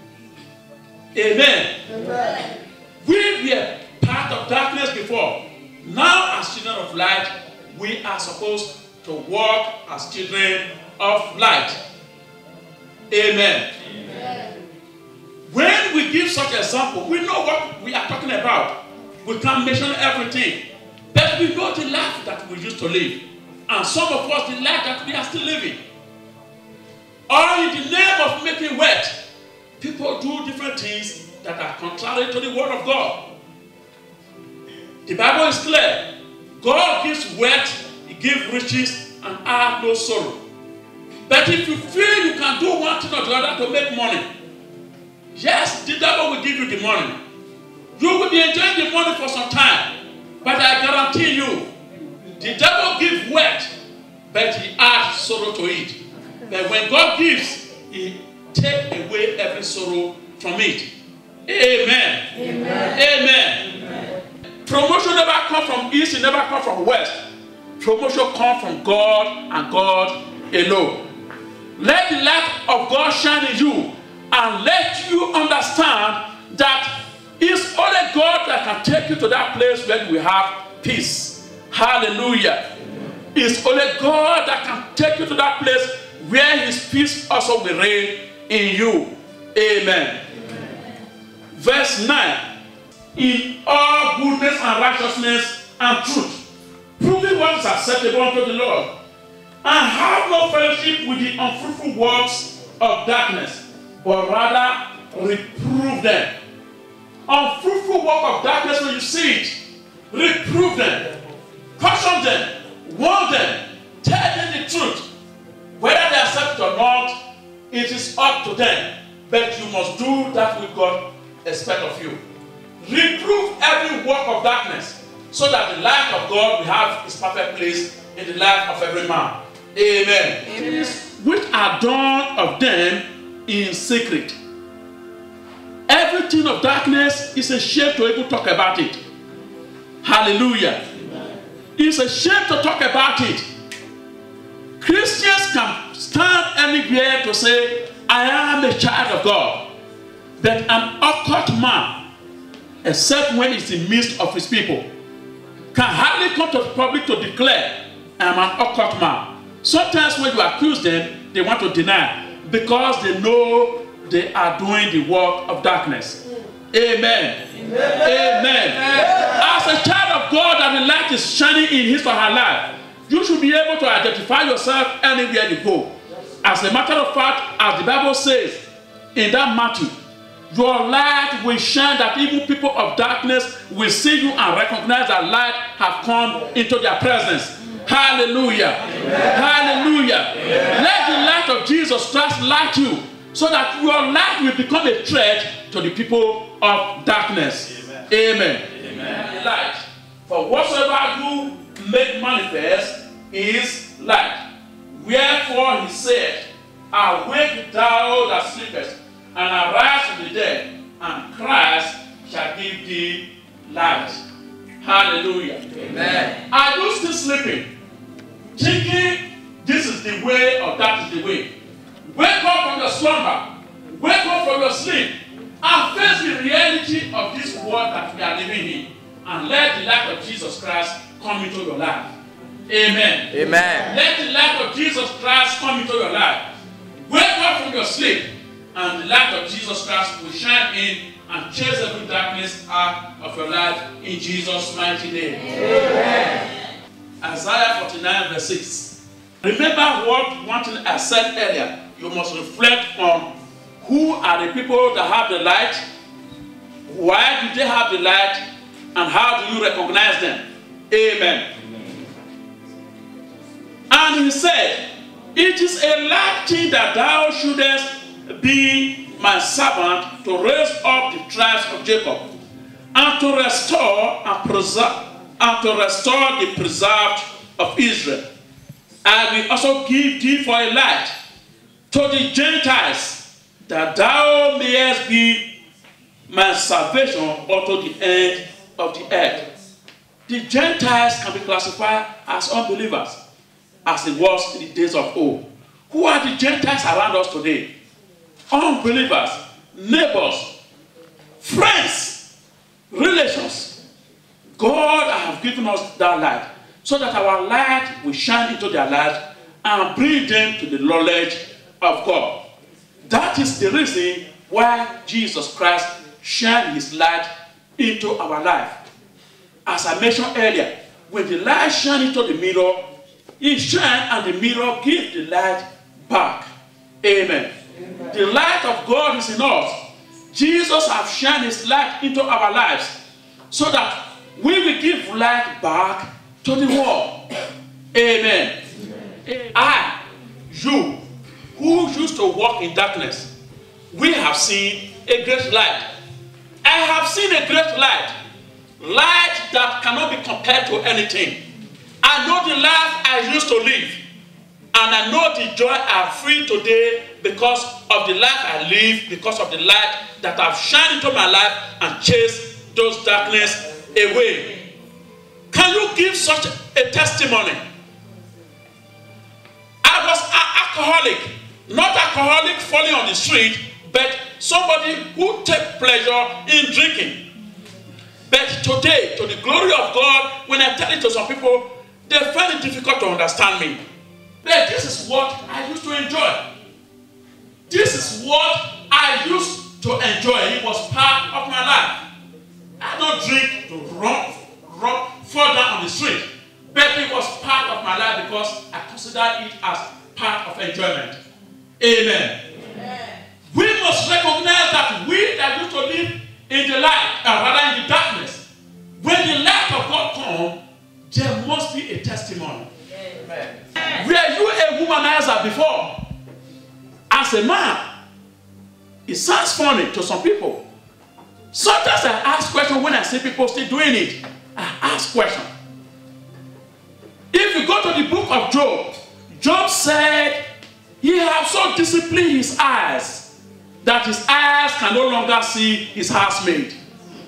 Amen. Amen. We were part of darkness before. Now, as children of light, we are supposed to walk as children of light. Amen. Amen. When we give such example, we know what we are talking about. We can't mention everything. But we know the life that we used to live. And some of us, the life that we are still living. Or in the name of making wet, people do different things that are contrary to the word of God. The Bible is clear. God gives wealth, he gives riches, and add no sorrow. But if you feel you can do one thing or the other to make money, yes, the devil will give you the money. You will be enjoying the money for some time. But I guarantee you, the devil gives wealth, but he adds sorrow to it. But when God gives, he takes away every sorrow from it. Amen. Amen. Amen. Amen. Promotion never comes from east, it never comes from west. Promotion comes from God and God alone. Let the light of God shine in you and let you understand that it's only God that can take you to that place where we have peace. Hallelujah. It's only God that can take you to that place where his peace also will reign in you. Amen. Amen. Verse nine. In all goodness and righteousness and truth, proving what is acceptable unto the Lord, and have no fellowship with the unfruitful works of darkness, but rather reprove them. Unfruitful work of darkness, when you see it, reprove them, caution them, to them, but you must do that which God expects of you. Reprove every work of darkness, so that the light of God will have its perfect place in the life of every man. Amen. Amen. Which are done of them in secret. Everything of darkness is a shame to even talk about it. Hallelujah. Amen. It's a shame to talk about it. Christians can stand anywhere to say, I am a child of God, but an occult man, except when it's in the midst of his people, can hardly come to the public to declare, I am an occult man. Sometimes when you accuse them, they want to deny because they know they are doing the work of darkness. Amen. Amen. Amen. As a child of God and the light is shining in his or her life, you should be able to identify yourself anywhere you go. As a matter of fact, as the Bible says in that Matthew, your light will shine that even people of darkness will see you and recognize that light have come into their presence. Hallelujah. Amen. Hallelujah. Amen. Let the light of Jesus Christ light you, so that your light will become a threat to the people of darkness. Amen. Amen. Amen. Light. For whatsoever you make manifest is light. Wherefore he said, awake thou that sleepest, and arise from the dead, and Christ shall give thee light. Hallelujah. Amen. Are you still sleeping, thinking this is the way or that is the way? Wake up from your slumber, wake up from your sleep, and face the reality of this world that we are living in, and let the light of Jesus Christ come into your life. Amen. Amen. Let the light of Jesus Christ come into your life. Wake up from your sleep, and the light of Jesus Christ will shine in and chase every darkness out of your life in Jesus' mighty name. Amen. Isaiah forty-nine verse six. Remember what one thing I said earlier. You must reflect on who are the people that have the light, why do they have the light, and how do you recognize them? Amen. Amen. And he said, it is a light thing that thou shouldest be my servant to raise up the tribes of Jacob, and to restore and preserve and to restore the preserved of Israel. I will also give thee for a light to the Gentiles, that thou mayest be my salvation unto the end of the earth. The Gentiles can be classified as unbelievers, as it was in the days of old. Who are the Gentiles around us today? Unbelievers, neighbors, friends, relations. God has given us that light, so that our light will shine into their lives and bring them to the knowledge of God. That is the reason why Jesus Christ shined his light into our life. As I mentioned earlier, when the light shines into the mirror, it shines and the mirror gives the light back. Amen. Amen. The light of God is in us. Jesus has shined his light into our lives, so that we will give light back to the world. Amen. Amen. I, you, who used to walk in darkness, we have seen a great light. I have seen a great light. Light that cannot be compared to anything. I know the life I used to live, and I know the joy I feel today because of the life I live, because of the light that I've shined into my life and chased those darkness away. Can you give such a testimony? I was an alcoholic, not alcoholic falling on the street, but somebody who takes pleasure in drinking. But today, to the glory of God, when I tell it to some people, they find it difficult to understand me. But this is what I used to enjoy. This is what I used to enjoy. It was part of my life. I don't drink to run, run, fall down on the street. But it was part of my life because I consider it as part of enjoyment. Amen. Amen. We must recognize that we that used to live in the light, or rather in the darkness, when the light of God comes, there must be a testimony. Amen. Were you a womanizer before? As a man, It sounds funny to some people. Sometimes I ask questions when I see people still doing it. I ask questions. If you go to the book of Job, Job said he has so disciplined his eyes that his eyes can no longer see his housemate.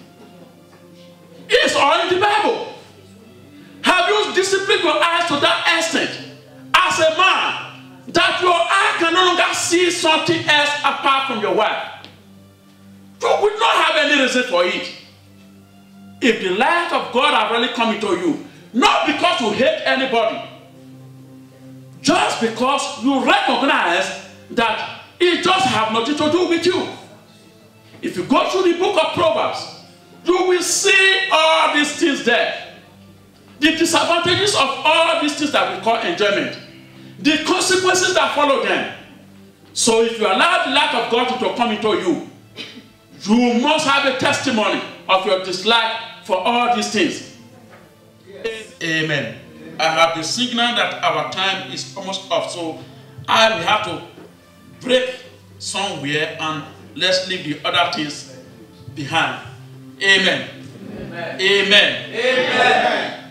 It's all in the Bible. Have you disciplined your eyes to that extent as a man that your eye can no longer see something else apart from your wife? You would not have any reason for it. If the light of God has really come into you, not because you hate anybody, just because you recognize that it just has nothing to do with you. If you go through the book of Proverbs, you will see all these things there. The disadvantages of all these things that we call enjoyment, the consequences that follow them. So if you allow the light of God to come into you, you must have a testimony of your dislike for all these things. Amen. I have the signal that our time is almost up, so I will have to break somewhere and let's leave the other things behind. Amen. Amen. Amen. Amen.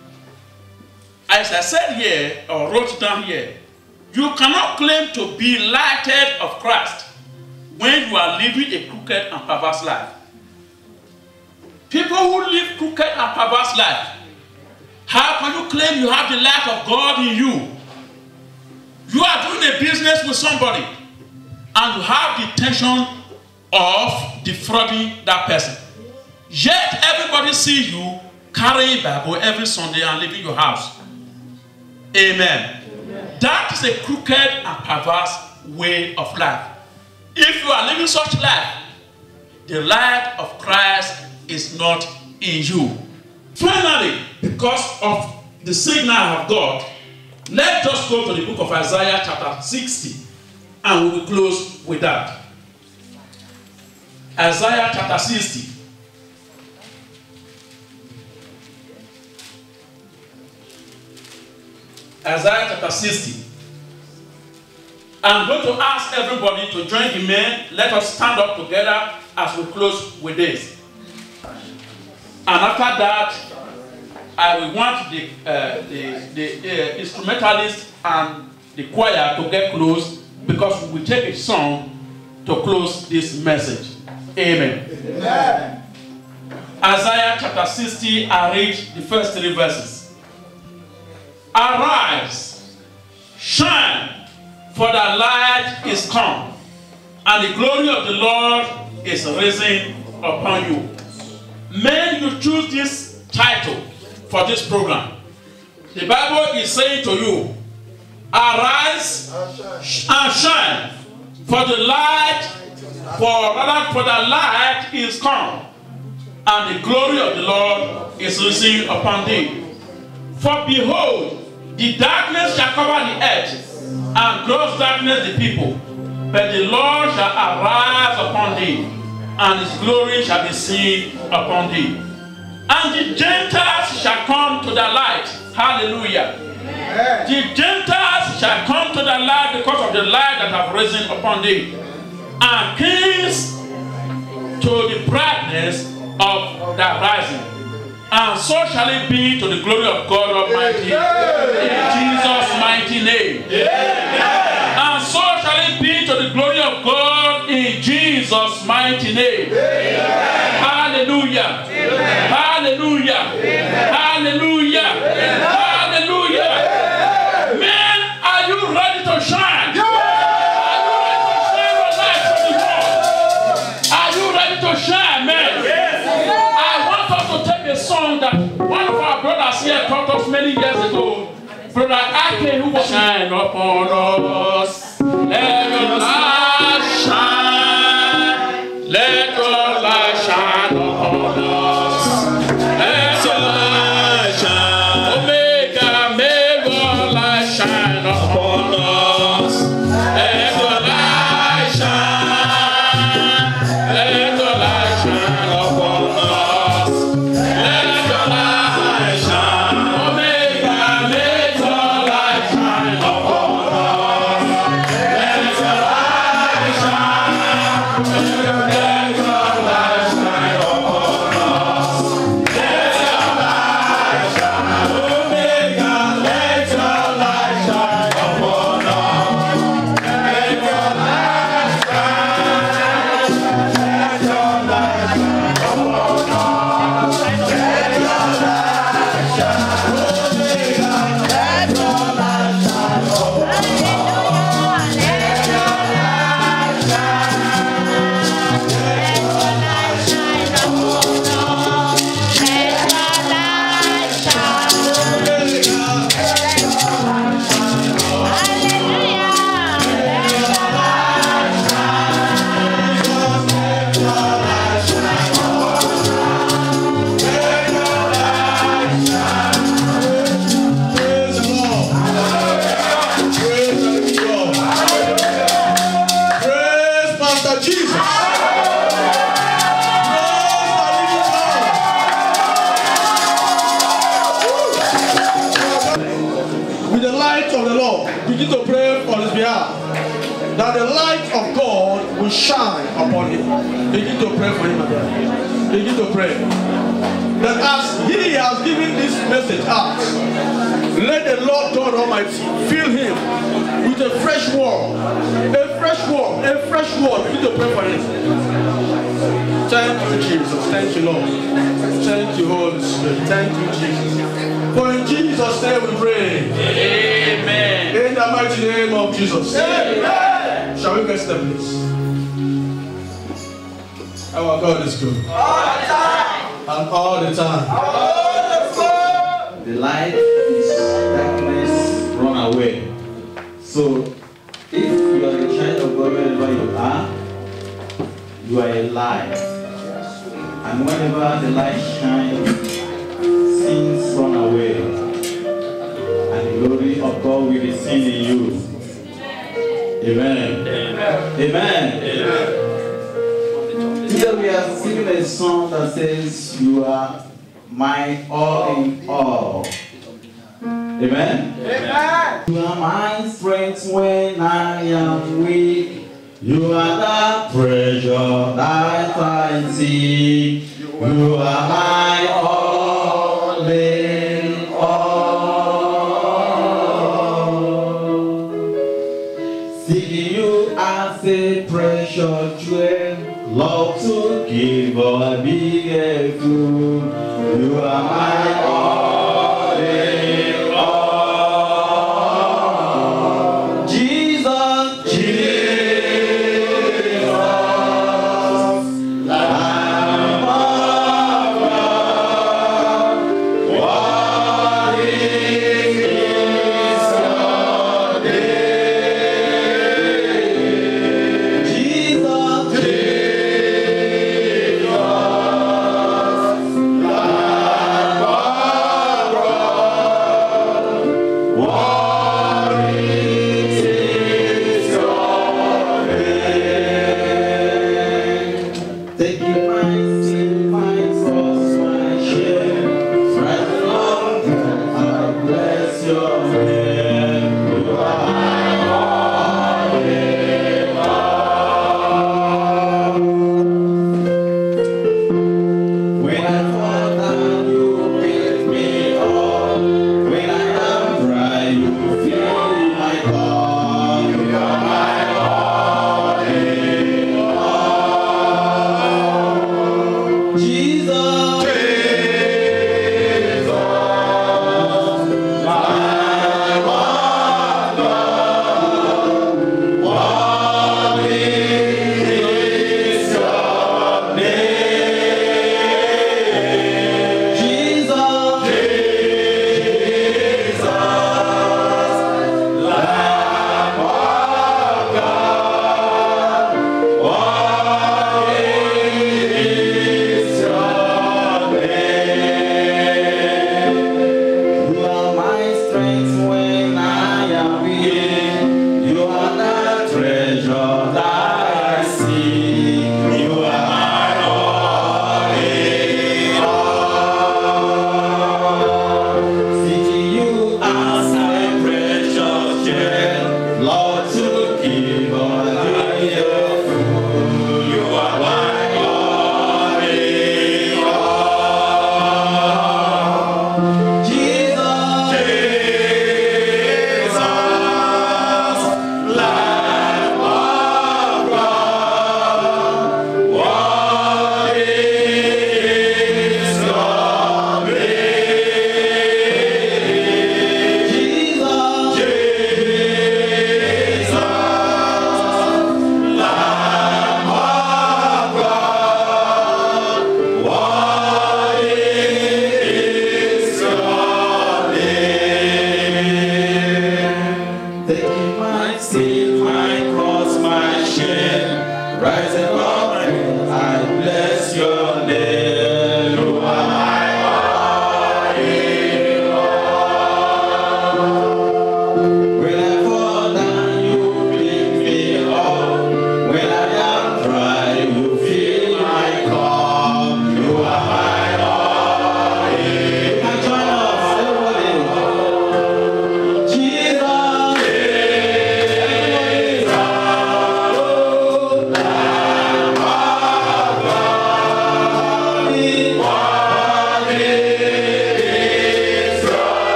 As I said here, or wrote down here, you cannot claim to be lighted of Christ when you are living a crooked and perverse life. People who live crooked and perverse life, how can you claim you have the light of God in you? You are doing a business with somebody and you have the intention of defrauding that person. Yet everybody sees you carrying Bible every Sunday and leaving your house. Amen. Amen. That is a crooked and perverse way of life. If you are living such life, the light of Christ is not in you. Finally, because of the signal of God, let's just go to the book of Isaiah chapter sixty and we will close with that. Isaiah chapter sixty. Isaiah chapter sixty. I'm going to ask everybody to join the men. Let us stand up together as we close with this. And after that, I will want the, uh, the, the uh, instrumentalist and the choir to get close because we will take a song to close this message. Amen. Amen. Isaiah chapter sixty, I read the first three verses. Arise, shine, for the light is come, and the glory of the Lord is risen upon you. Men, you choose this title for this program. The Bible is saying to you, arise and shine, for the light, for rather for the light is come, and the glory of the Lord is risen upon thee. For behold, the darkness shall cover the earth, and gross darkness the people. But the Lord shall arise upon thee, and his glory shall be seen upon thee. And the Gentiles shall come to the light. Hallelujah. Amen. The Gentiles shall come to the light because of the light that have risen upon thee. And kings to the brightness of the rising. And so shall it be to the glory of God Almighty. In Jesus' mighty name. And so shall it be to the glory of God in Jesus' mighty name. Hallelujah. Hallelujah. Hallelujah. Hallelujah. Men, are you ready to shine? Are you ready to shine, man? I want us to take a song that one of our brothers here taught us many years ago. Brother Ake, who was shine upon us. Let your light shine. Let your light shine upon us. Let your light shine. Omega, may your light shine upon us. Let your light shine. Let your light shine upon us. Let your light shine. Omega, may your light shine upon us. Let your light will shine upon him. Begin to pray for him, my brother. Begin to pray. That as he has given this message out, let the Lord God Almighty fill him with a fresh word, a fresh word, a fresh word. Begin to pray for him. Thank you, Jesus. Thank you, Lord. Thank you, Holy Spirit. Thank you, Jesus. For in Jesus' name we pray. Amen. In the mighty name of Jesus. Amen. Shall we get step, please? Our God is good. All the time. And all the time. All the time. The light is darkness run away. So, if you are a child of God wherever you are, you are a light. And whenever the light shines, sins run away. And the glory of God will be seen in you. Amen. Amen. Amen. Amen. Here we are singing a song that says, you are my all in all. Amen? Amen. You are my strength when I am weak. You are the treasure that I seek. You are my all in all. Seeking you as a precious jewel, love to give or be a fool. You are my all in all. Jesus, Jesus, Lamb of God, what is your name? Jesus, Jesus, Lamb of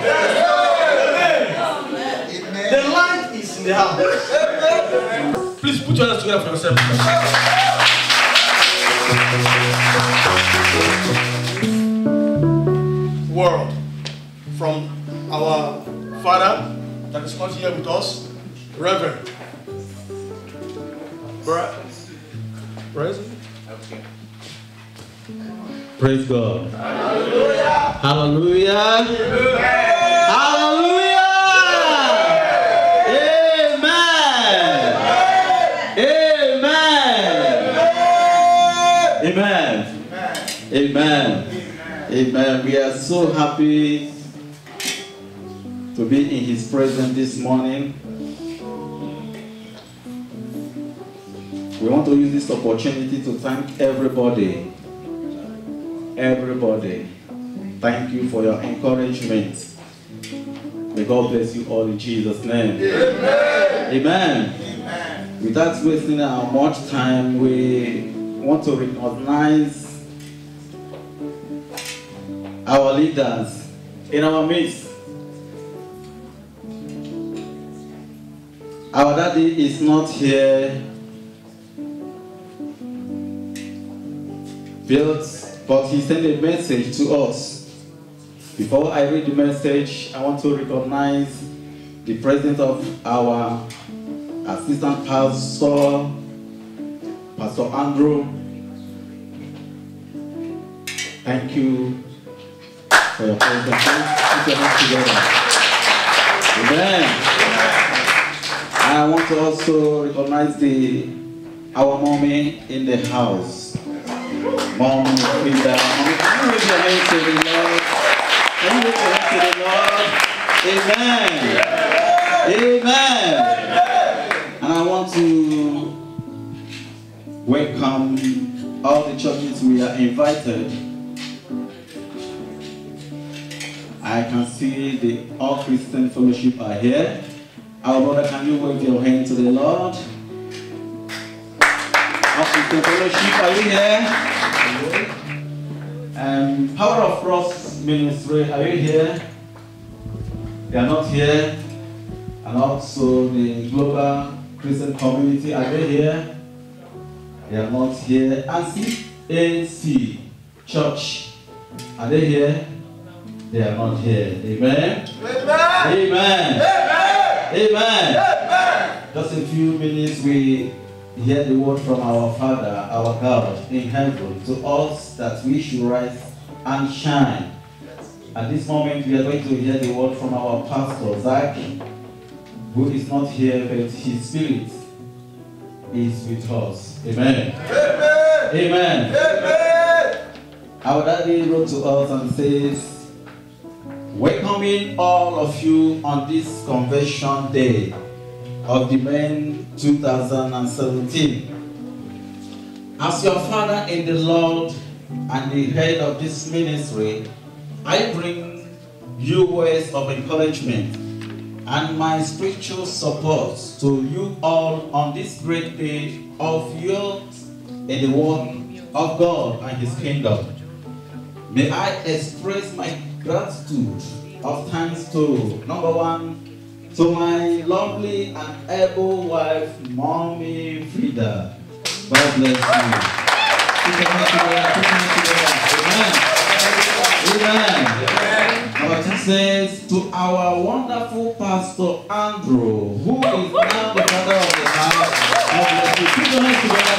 The light is in the house. Please put your hands together for yourself. Word from our Father that is not here with us, Reverend. Praise. Okay. Praise God. Hallelujah. Hallelujah. Hallelujah. Amen. Amen. Amen. Amen. We are so happy to be in His presence this morning. We want to use this opportunity to thank everybody. Everybody. Thank you for your encouragement. May God bless you all in Jesus' name. Amen. Amen. Amen. Without wasting our much time, we want to recognize our leaders in our midst. Our daddy is not here, but he sent a message to us. Before I read the message, I want to recognize the presence of our assistant pastor, Pastor Andrew. Thank you for your presence. Put your hands together. Amen. I want to also recognize the our mommy in the house. Mom, Frida, mommy, can you raise your hands to the Lord? Can you raise your hands to the Lord? Amen. Amen. And I want to welcome all the churches we are invited. I can see the All Christian Fellowship are here. Our brother, can you wave your hand to the Lord? All Christian Fellowship, are you here? Um, Power of Cross Ministry, are you here? They are not here. And also the Global Christian Community, are they here? They are not here. And C A C Church, are they here? They are not here. Amen? Amen. Amen. Amen. Amen. Amen. Just a few minutes, we hear the word from our Father, our God in heaven, to us that we should rise and shine. At this moment, we are going to hear the word from our pastor, Zach, who is not here, but his spirit is with us. Amen. Amen. Amen. Amen. Our daddy wrote to us and says, welcoming all of you on this convention day of the men two thousand seventeen. As your father in the Lord and the head of this ministry, I bring you words of encouragement and my spiritual support to you all on this great day of yours in the work of God and His kingdom. May I express my gratitude of thanks to, number one, to my lovely and able wife, Mommy Frida. God bless you. Amen. Amen. Our text says, to our wonderful Pastor Andrew, who is now the father of the house. God bless you. Put your hands together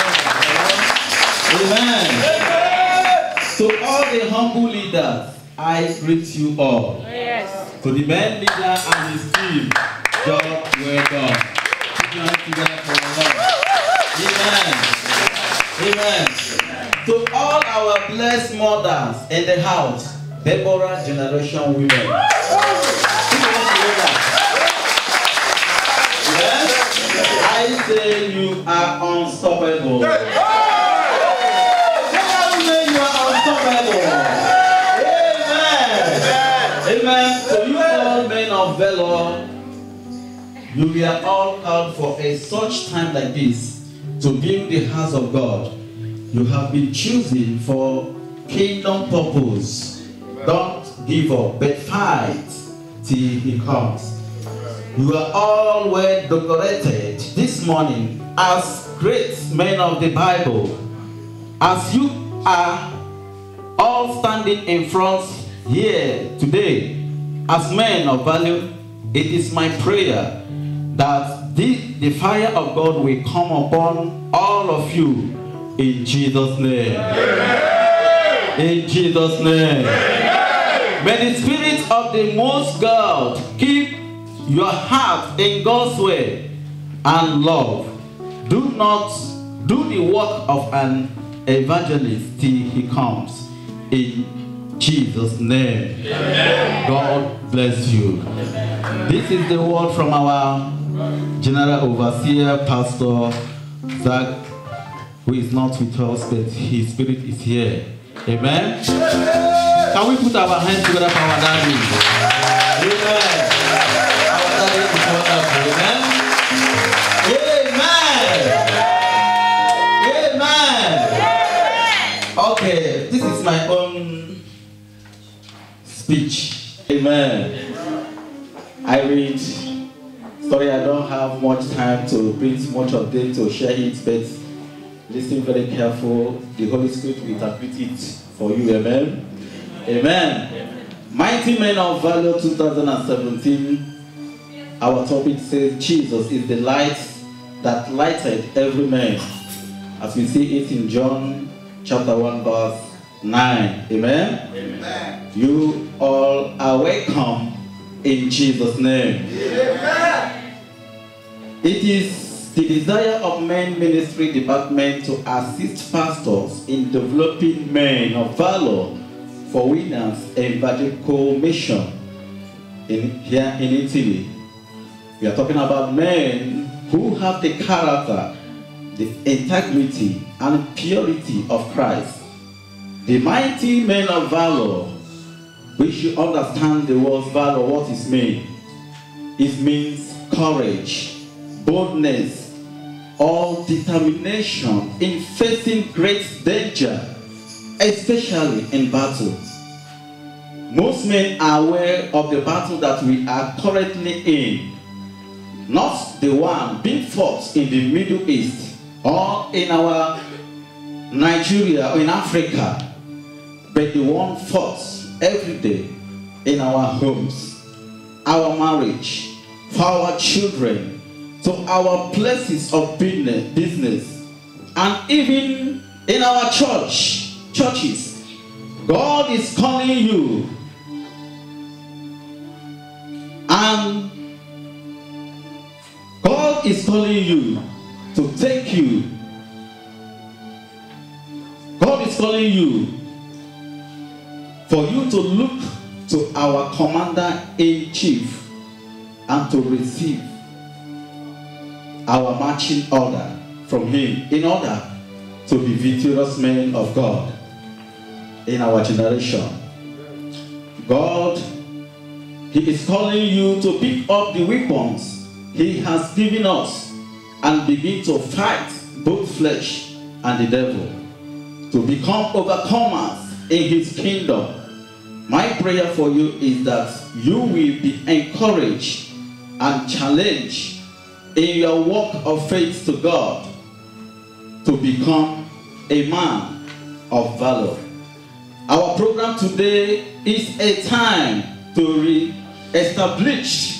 for my Amen. To all the humble leaders, I greet you all. Yes. To the main leader and his team, God well done. Put your hands together for the Lord. Amen. Amen. To all our blessed mothers in the house, Deborah Generation Women. Put your hands together. Yes. I say you are unstoppable. Tell me you are unstoppable. Amen. So you all men of valor, you were all called for a such time like this to build the house of God. You have been chosen for kingdom purpose. Don't give up, but fight till he comes. You are all well decorated this morning as great men of the Bible. As you are all standing in front here today as men of value, it is my prayer that the, the fire of God will come upon all of you in Jesus' name. Amen. In Jesus' name. Amen. May the Spirit of the Most God keep your heart in God's way and love. Do not do the work of an evangelist till he comes. In Jesus' name. Amen. God bless you. Amen. This is the word from our General Overseer, Pastor Zach, who is not with us, but his spirit is here. Amen. Can we put our hands together for our daddy? Amen. Our daddy is wonderful. Amen. Amen. Okay, this is my own speech. Amen. I read. Sorry, I don't have much time to bring much of them to share it, but listen very careful. The Holy Spirit will interpret it for you. Amen. Amen. Amen. Mighty Men of Valor twenty seventeen. Our topic says Jesus is the light that lighted every man, as we see it in John chapter one verse nine. Amen. Amen. You all are welcome in Jesus' name. Amen. It is the desire of Men Ministry Department to assist pastors in developing men of valor for winners evangelical mission in here in Italy. We are talking about men who have the character, the integrity, and purity of Christ. The mighty men of valor. We should understand the word valor, what it means. It means courage, boldness, or determination in facing great danger, especially in battle. Most men are aware of the battle that we are currently in, not the one being fought in the Middle East or in our Nigeria or in Africa, but the one fought every day in our homes, our marriage, for our children, to our places of business, business, and even in our church, churches. God is calling you, and God is calling you to take you. God is calling you for you to look to our Commander-in-Chief and to receive our marching order from him in order to be victorious men of God in our generation. God, he is calling you to pick up the weapons he has given us and begin to fight both flesh and the devil, to become overcomers in his kingdom. My prayer for you is that you will be encouraged and challenged in your walk of faith to God to become a man of valor. Our program today is a time to re-establish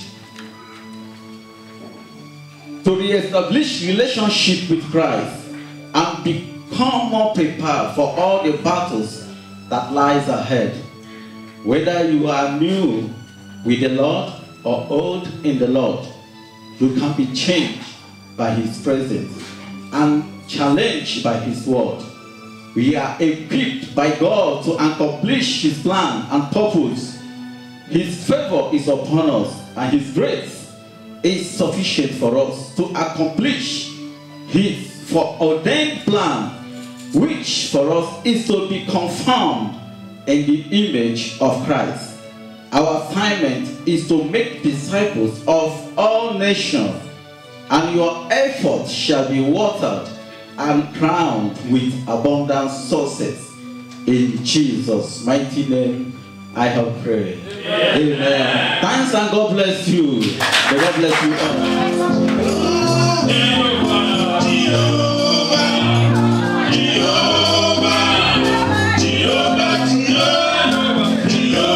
to re-establish relationship with Christ and become more prepared for all the battles that lies ahead. Whether you are new with the Lord or old in the Lord, you can be changed by his presence and challenged by his word. We are equipped by God to accomplish his plan and purpose. His favor is upon us, and his grace is sufficient for us to accomplish his foreordained plan, which for us is to be conformed in the image of Christ. Our assignment is to make disciples of all nations, and your effort shall be watered and crowned with abundant success. In Jesus' mighty name, I have prayed. Amen. Amen. Thanks and God bless you. May God bless you all. Jehovah, Jehovah, Jehovah, Jehovah, Jehovah,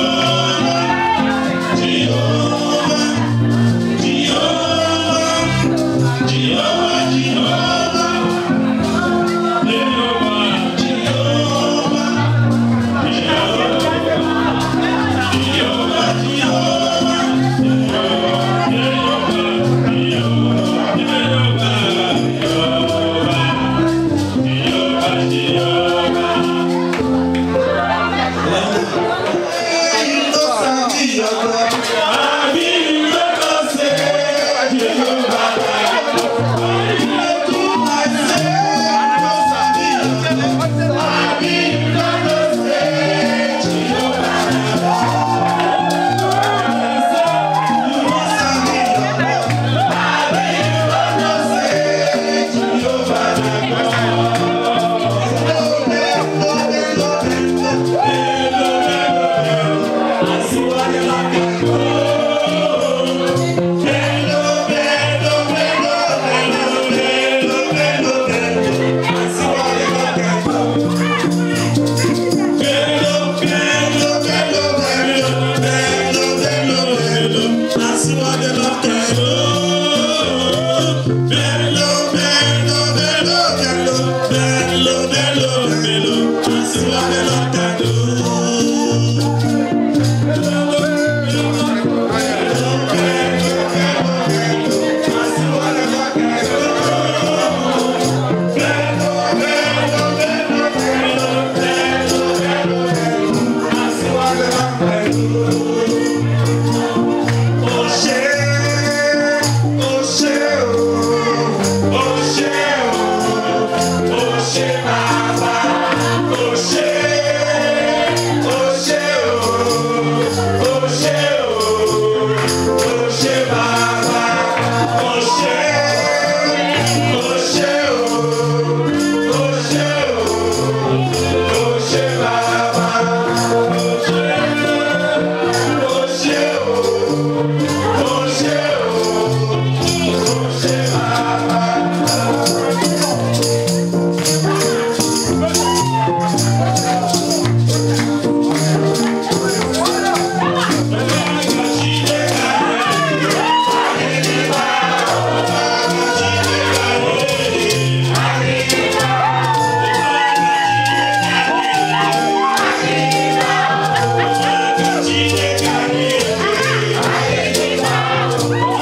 Jehovah, Jehovah, Jehovah, Jehovah, Oh,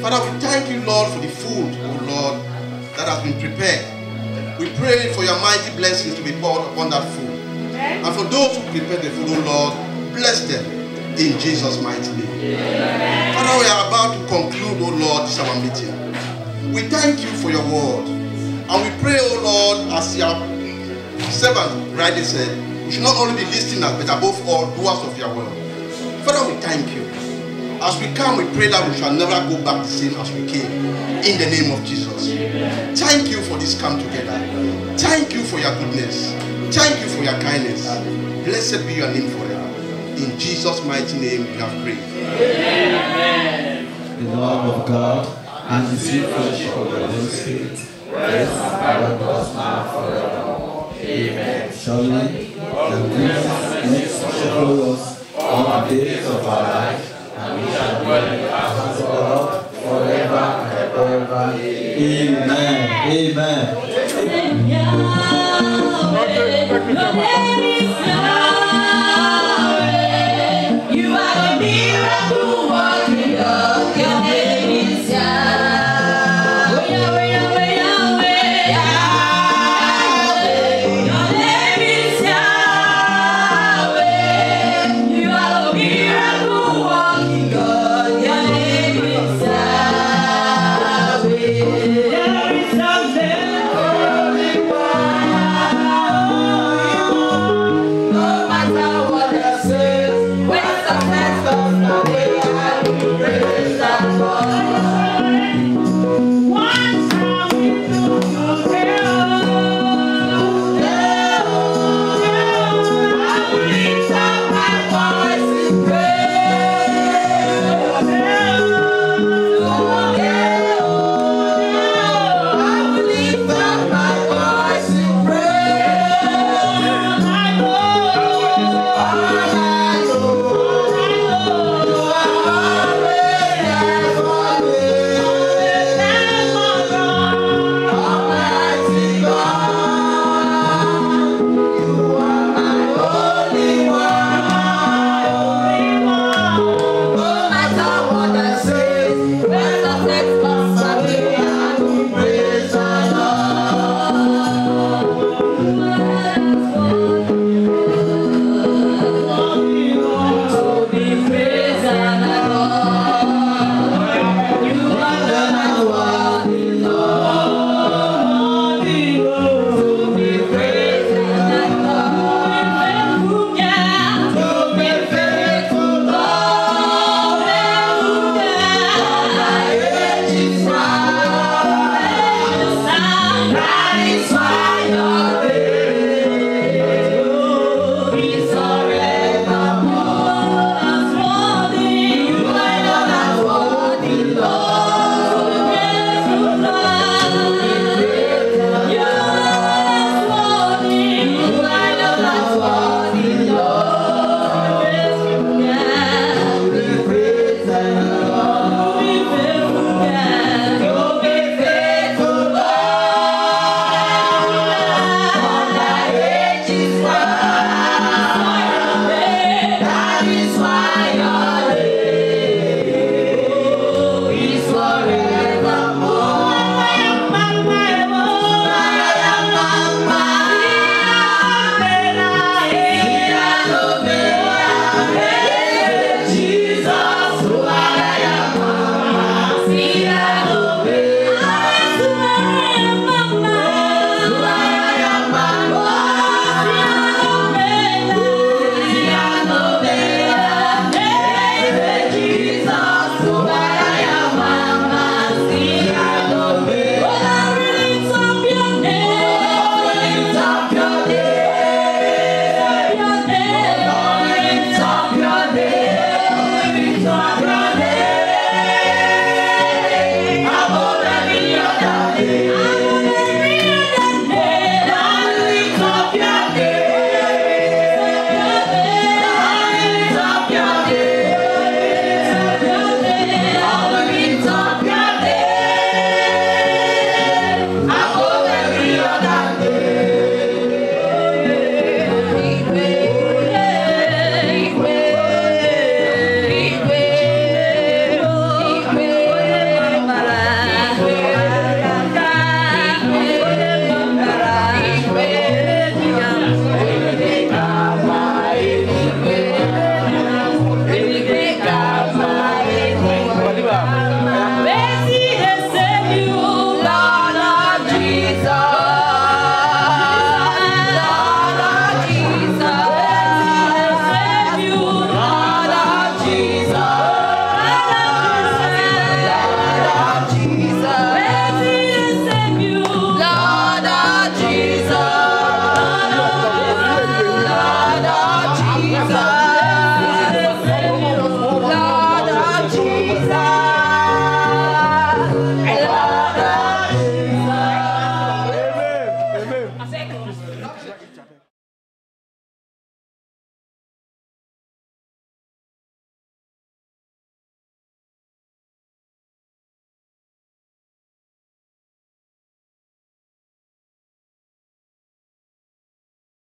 Father, we thank you, Lord, for the food, oh Lord, that has been prepared. We pray for your mighty blessings to be poured upon that food. And for those who prepare the food, oh Lord, bless them in Jesus' mighty name. Father, we are about to conclude, oh Lord, this our meeting. We thank you for your word. And we pray, oh Lord, as your servant rightly said, we should not only be listeners, but above all, doers of your word. Father, we thank you. As we come, we pray that we shall never go back the same as we came. In the name of Jesus. Thank you for this come together. Thank you for your goodness. Thank you for your kindness. Blessed be your name forever. In Jesus' mighty name we have prayed. Amen. The love of God and the sweet fellowship of the Holy Spirit rest and abide with us now forevermore. Amen. Surely the goodness and mercy shall follow us all the days of our life, and we shall dwell in the house of God forever and ever. Amen. Amen. Amen.